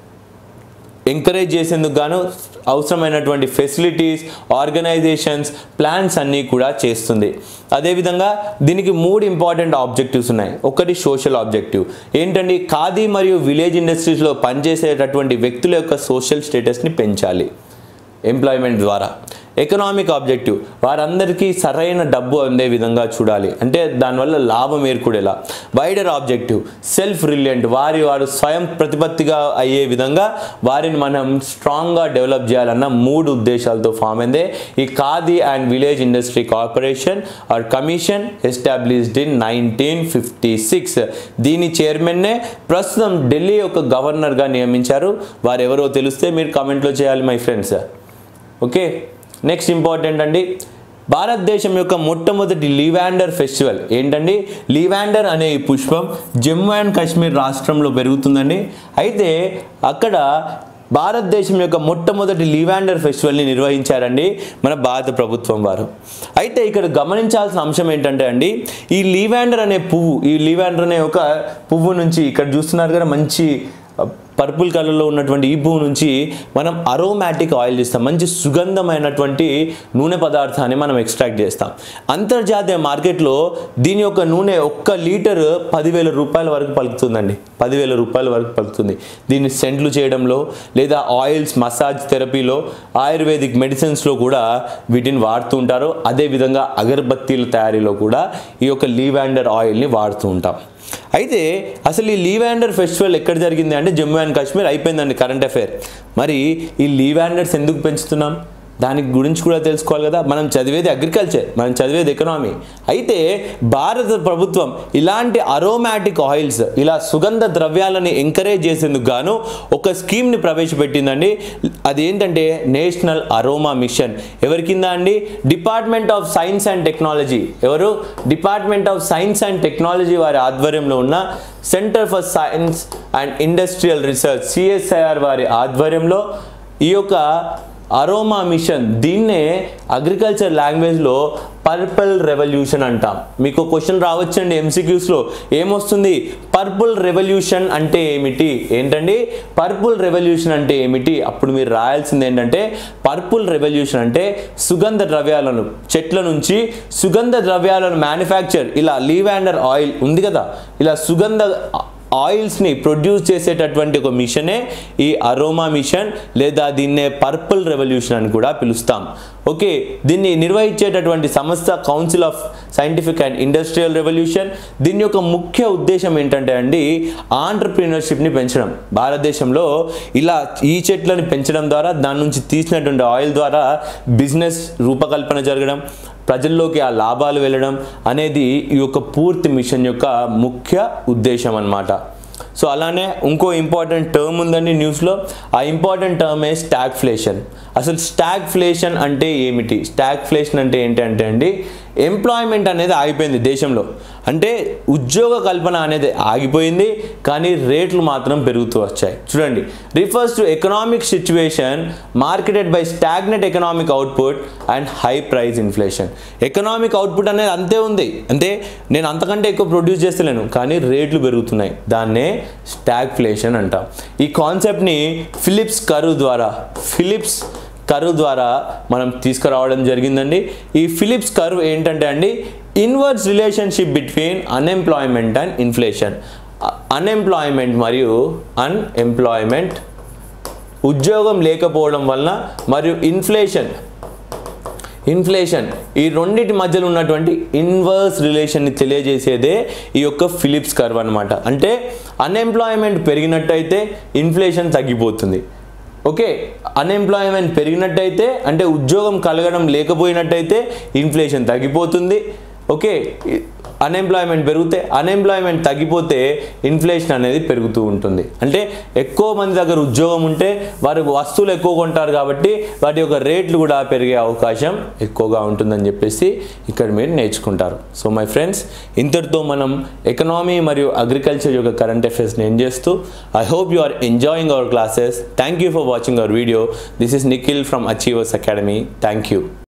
ఎంకరేజ్ చేసేందుకు గాను అవసరమైనటువంటి ఫెసిలిటీస్, ఆర్గనైజేషన్స్, ప్లాన్స్ అన్నీ కూడా చేస్తుంది. అదేవిధంగా దీనికి మూడు ఇంపార్టెంట్ ఆబ్జెక్టివ్స్ ఉన్నాయి. ఒకటి సోషల్ ఆబ్జెక్టివ్, ఏంటండి ఖాదీ మరియు విలేజ్ ఇండస్ట్రీస్లో పనిచేసేటటువంటి వ్యక్తుల యొక్క సోషల్ స్టేటస్ని పెంచాలి ఎంప్లాయ్మెంట్ ద్వారా. ఎకనామిక్ ఆబ్జెక్టివ్, వారందరికీ సరైన డబ్బు అందే విధంగా చూడాలి, అంటే దానివల్ల లాభం ఏర్పడేలా. వైడర్ ఆబ్జెక్టివ్ సెల్ఫ్ రిలియంట్, వారి వారు స్వయం ప్రతిపత్తిగా అయ్యే విధంగా వారిని మనం స్ట్రాంగ్గా డెవలప్ చేయాలన్న మూడు ఉద్దేశాలతో ఫామ్ అయిందే ఈ Khadi and village industry corporation or commission established in nineteen fifty six. దీని చైర్మన్నే ప్రస్తుతం ఢిల్లీ యొక్క గవర్నర్గా నియమించారు. వారు ఎవరో తెలిస్తే మీరు కామెంట్లో చేయాలి my friends. Okay, next important అండి భారతదేశం యొక్క మొట్టమొదటి లివాండర్ ఫెస్టివల్ ఏంటండి? లివాండర్ అనే ఈ పుష్పం జమ్మూ అండ్ కాశ్మీర్ రాష్ట్రంలో పెరుగుతుందండి. అయితే అక్కడ భారతదేశం యొక్క మొట్టమొదటి లివాండర్ ఫెస్టివల్ని నిర్వహించారండి మన భారత ప్రభుత్వం వారు. అయితే ఇక్కడ గమనించాల్సిన అంశం ఏంటంటే అండి ఈ లివాండర్ అనే పువ్వు, ఈ లివాండర్ అనే ఒక పువ్వు నుంచి ఇక్కడ చూస్తున్నారు కదా మంచి పర్పుల్ కలర్లో ఉన్నటువంటి ఈ పువ్వు నుంచి మనం అరోమాటిక్ ఆయిల్ చేస్తాం, మంచి సుగంధమైనటువంటి నూనె పదార్థాన్ని మనం ఎక్స్ట్రాక్ట్ చేస్తాం. అంతర్జాతీయ మార్కెట్లో దీని యొక్క నూనె ఒక్క లీటర్ పదివేల రూపాయల వరకు పలుకుతుందండి, పదివేల రూపాయల వరకు పలుకుతుంది. దీన్ని సెంట్లు చేయడంలో లేదా ఆయిల్స్ మసాజ్ థెరపీలో ఆయుర్వేదిక్ మెడిసిన్స్లో కూడా వీటిని వాడుతూ ఉంటారు. అదేవిధంగా అగరబత్తీల తయారీలో కూడా ఈ యొక్క లివాండర్ ఆయిల్ని వాడుతూ ఉంటాం. అయితే అసలు ఈ లివాండర్ ఫెస్టివల్ ఎక్కడ జరిగింది అంటే జమ్మూ అండ్ కాశ్మీర్. అయిపోయిందండి కరెంట్ అఫైర్. మరి ఈ లివాండర్స్ ఎందుకు పెంచుతున్నాం దానికి గురించి కూడా తెలుసుకోవాలి కదా. మనం చదివేది అగ్రికల్చర్, మనం చదివేది ఎకనామీ. అయితే భారత ప్రభుత్వం ఇలాంటి అరోమాటిక్ ఆయిల్స్, ఇలా సుగంధ ద్రవ్యాలని ఎంకరేజ్ చేసేందుకు గాను ఒక స్కీమ్ని ప్రవేశపెట్టిందండి. అదేంటంటే నేషనల్ అరోమా మిషన్. ఎవరి కింద అండి? Department of science and technology. ఎవరు? Department of science and technology వారి ఆధ్వర్యంలో ఉన్న centre for science and industrial research CSIR వారి ఆధ్వర్యంలో ఈ యొక్క అరోమా మిషన్, దీన్నే అగ్రికల్చర్ లాంగ్వేజ్లో పర్పుల్ రెవల్యూషన్ అంటాం. మీకు క్వశ్చన్ రావచ్చండి ఎంసీక్యూస్లో, ఏమొస్తుంది? పర్పుల్ రెవల్యూషన్ అంటే ఏమిటి? ఏంటండి పర్పుల్ రెవల్యూషన్ అంటే ఏమిటి? అప్పుడు మీరు రాయాల్సింది ఏంటంటే పర్పుల్ రెవల్యూషన్ అంటే సుగంధ ద్రవ్యాలను, చెట్ల నుంచి సుగంధ ద్రవ్యాలను మ్యానుఫ్యాక్చర్, ఇలా లివాండర్ ఆయిల్ ఉంది కదా, ఇలా సుగంధ ఆయిల్స్ని ప్రొడ్యూస్ చేసేటటువంటి ఒక మిషనే ఈ అరోమా మిషన్, లేదా దీన్నే పర్పుల్ రెవల్యూషన్ అని కూడా పిలుస్తాం. ఓకే, దీన్ని నిర్వహించేటటువంటి సంస్థ council of scientific and industrial revolution. దీని యొక్క ముఖ్య ఉద్దేశం ఏంటంటే అండి ఆంటర్ప్రీనర్షిప్ని పెంచడం. భారతదేశంలో ఇలా ఈ చెట్లను పెంచడం ద్వారా దాని నుంచి తీసినటువంటి ఆయిల్ ద్వారా బిజినెస్ రూపకల్పన జరగడం, ప్రజల్లోకి ఆ లాభాలు వెళ్ళడం అనేది ఈ యొక్క పూర్తి మిషన్ యొక్క ముఖ్య ఉద్దేశం అన్నమాట. సో అలానే ఇంకో ఇంపార్టెంట్ టర్మ్ ఉందండి న్యూస్లో. ఆ ఇంపార్టెంట్ టర్మ్ ఏ స్టాగ్ఫ్లేషన్. అసలు స్టాగ్ఫ్లేషన్ అంటే ఏమిటి? స్టాగ్ఫ్లేషన్ అంటే ఏంటంటే అండి, ఎంప్లాయ్మెంట్ అనేది ఆగిపోయింది దేశంలో. అంటే ఉద్యోగ కల్పన అనేది ఆగిపోయింది, కానీ రేట్లు మాత్రం పెరుగుతూ వచ్చాయి. చూడండి, refers to economic situation marketed by stagnate economic output and high price inflation. Economic output అనేది అంతే ఉంది, అంటే నేను అంతకంటే ఎక్కువ ప్రొడ్యూస్ చేస్తలేను, కానీ రేట్లు పెరుగుతున్నాయి. దాన్నే స్టాగ్ఫ్లేషన్ అంటాం. ఈ కాన్సెప్ట్ని ఫిలిప్స్ కర్వ్ ద్వారా ఫిలిప్స్ కర్వ్ ద్వారా మనం తీసుకురావడం జరిగిందండి. ఈ ఫిలిప్స్ కర్వ్ ఏంటంటే అండి, inverse relationship between unemployment and inflation. Unemployment మరియు అన్ఎంప్లాయ్మెంట్, ఉద్యోగం లేకపోవడం వలన, మరియు ఇన్ఫ్లేషన్ ఇన్ఫ్లేషన్ ఈ రెండింటి మధ్యలో ఉన్నటువంటి ఇన్వర్స్ రిలేషన్ని తెలియజేసేదే ఈ యొక్క ఫిలిప్స్ కర్వ్ అనమాట. అంటే అన్ఎంప్లాయ్మెంట్ పెరిగినట్టయితే ఇన్ఫ్లేషన్ తగ్గిపోతుంది. ఓకే, అన్ఎంప్లాయ్మెంట్ పెరిగినట్టయితే అంటే ఉద్యోగం కలగడం లేకపోయినట్టయితే ఇన్ఫ్లేషన్ తగ్గిపోతుంది. ఓకే, అన్ఎంప్లాయ్మెంట్ పెరిగితే అన్ఎంప్లాయ్మెంట్ తగ్గిపోతే ఇన్ఫ్లేషన్ అనేది పెరుగుతూ ఉంటుంది. అంటే ఎక్కువ మంది దగ్గర ఉద్యోగం ఉంటే వారు వస్తువులు ఎక్కువ కొంటారు కాబట్టి వాటి యొక్క రేట్లు కూడా పెరిగే అవకాశం ఎక్కువగా ఉంటుందని చెప్పేసి ఇక్కడ మీరు నేర్చుకుంటారు. సో మై ఫ్రెండ్స్, ఇంతటితో మనం ఎకనామీ మరియు అగ్రికల్చర్ యొక్క కరెంట్ అఫైర్స్ని ఎండ్ చేస్తూ, I hope you are enjoying our classes. Thank you for watching our video. This is Nikhil from Achievers Academy. Thank you.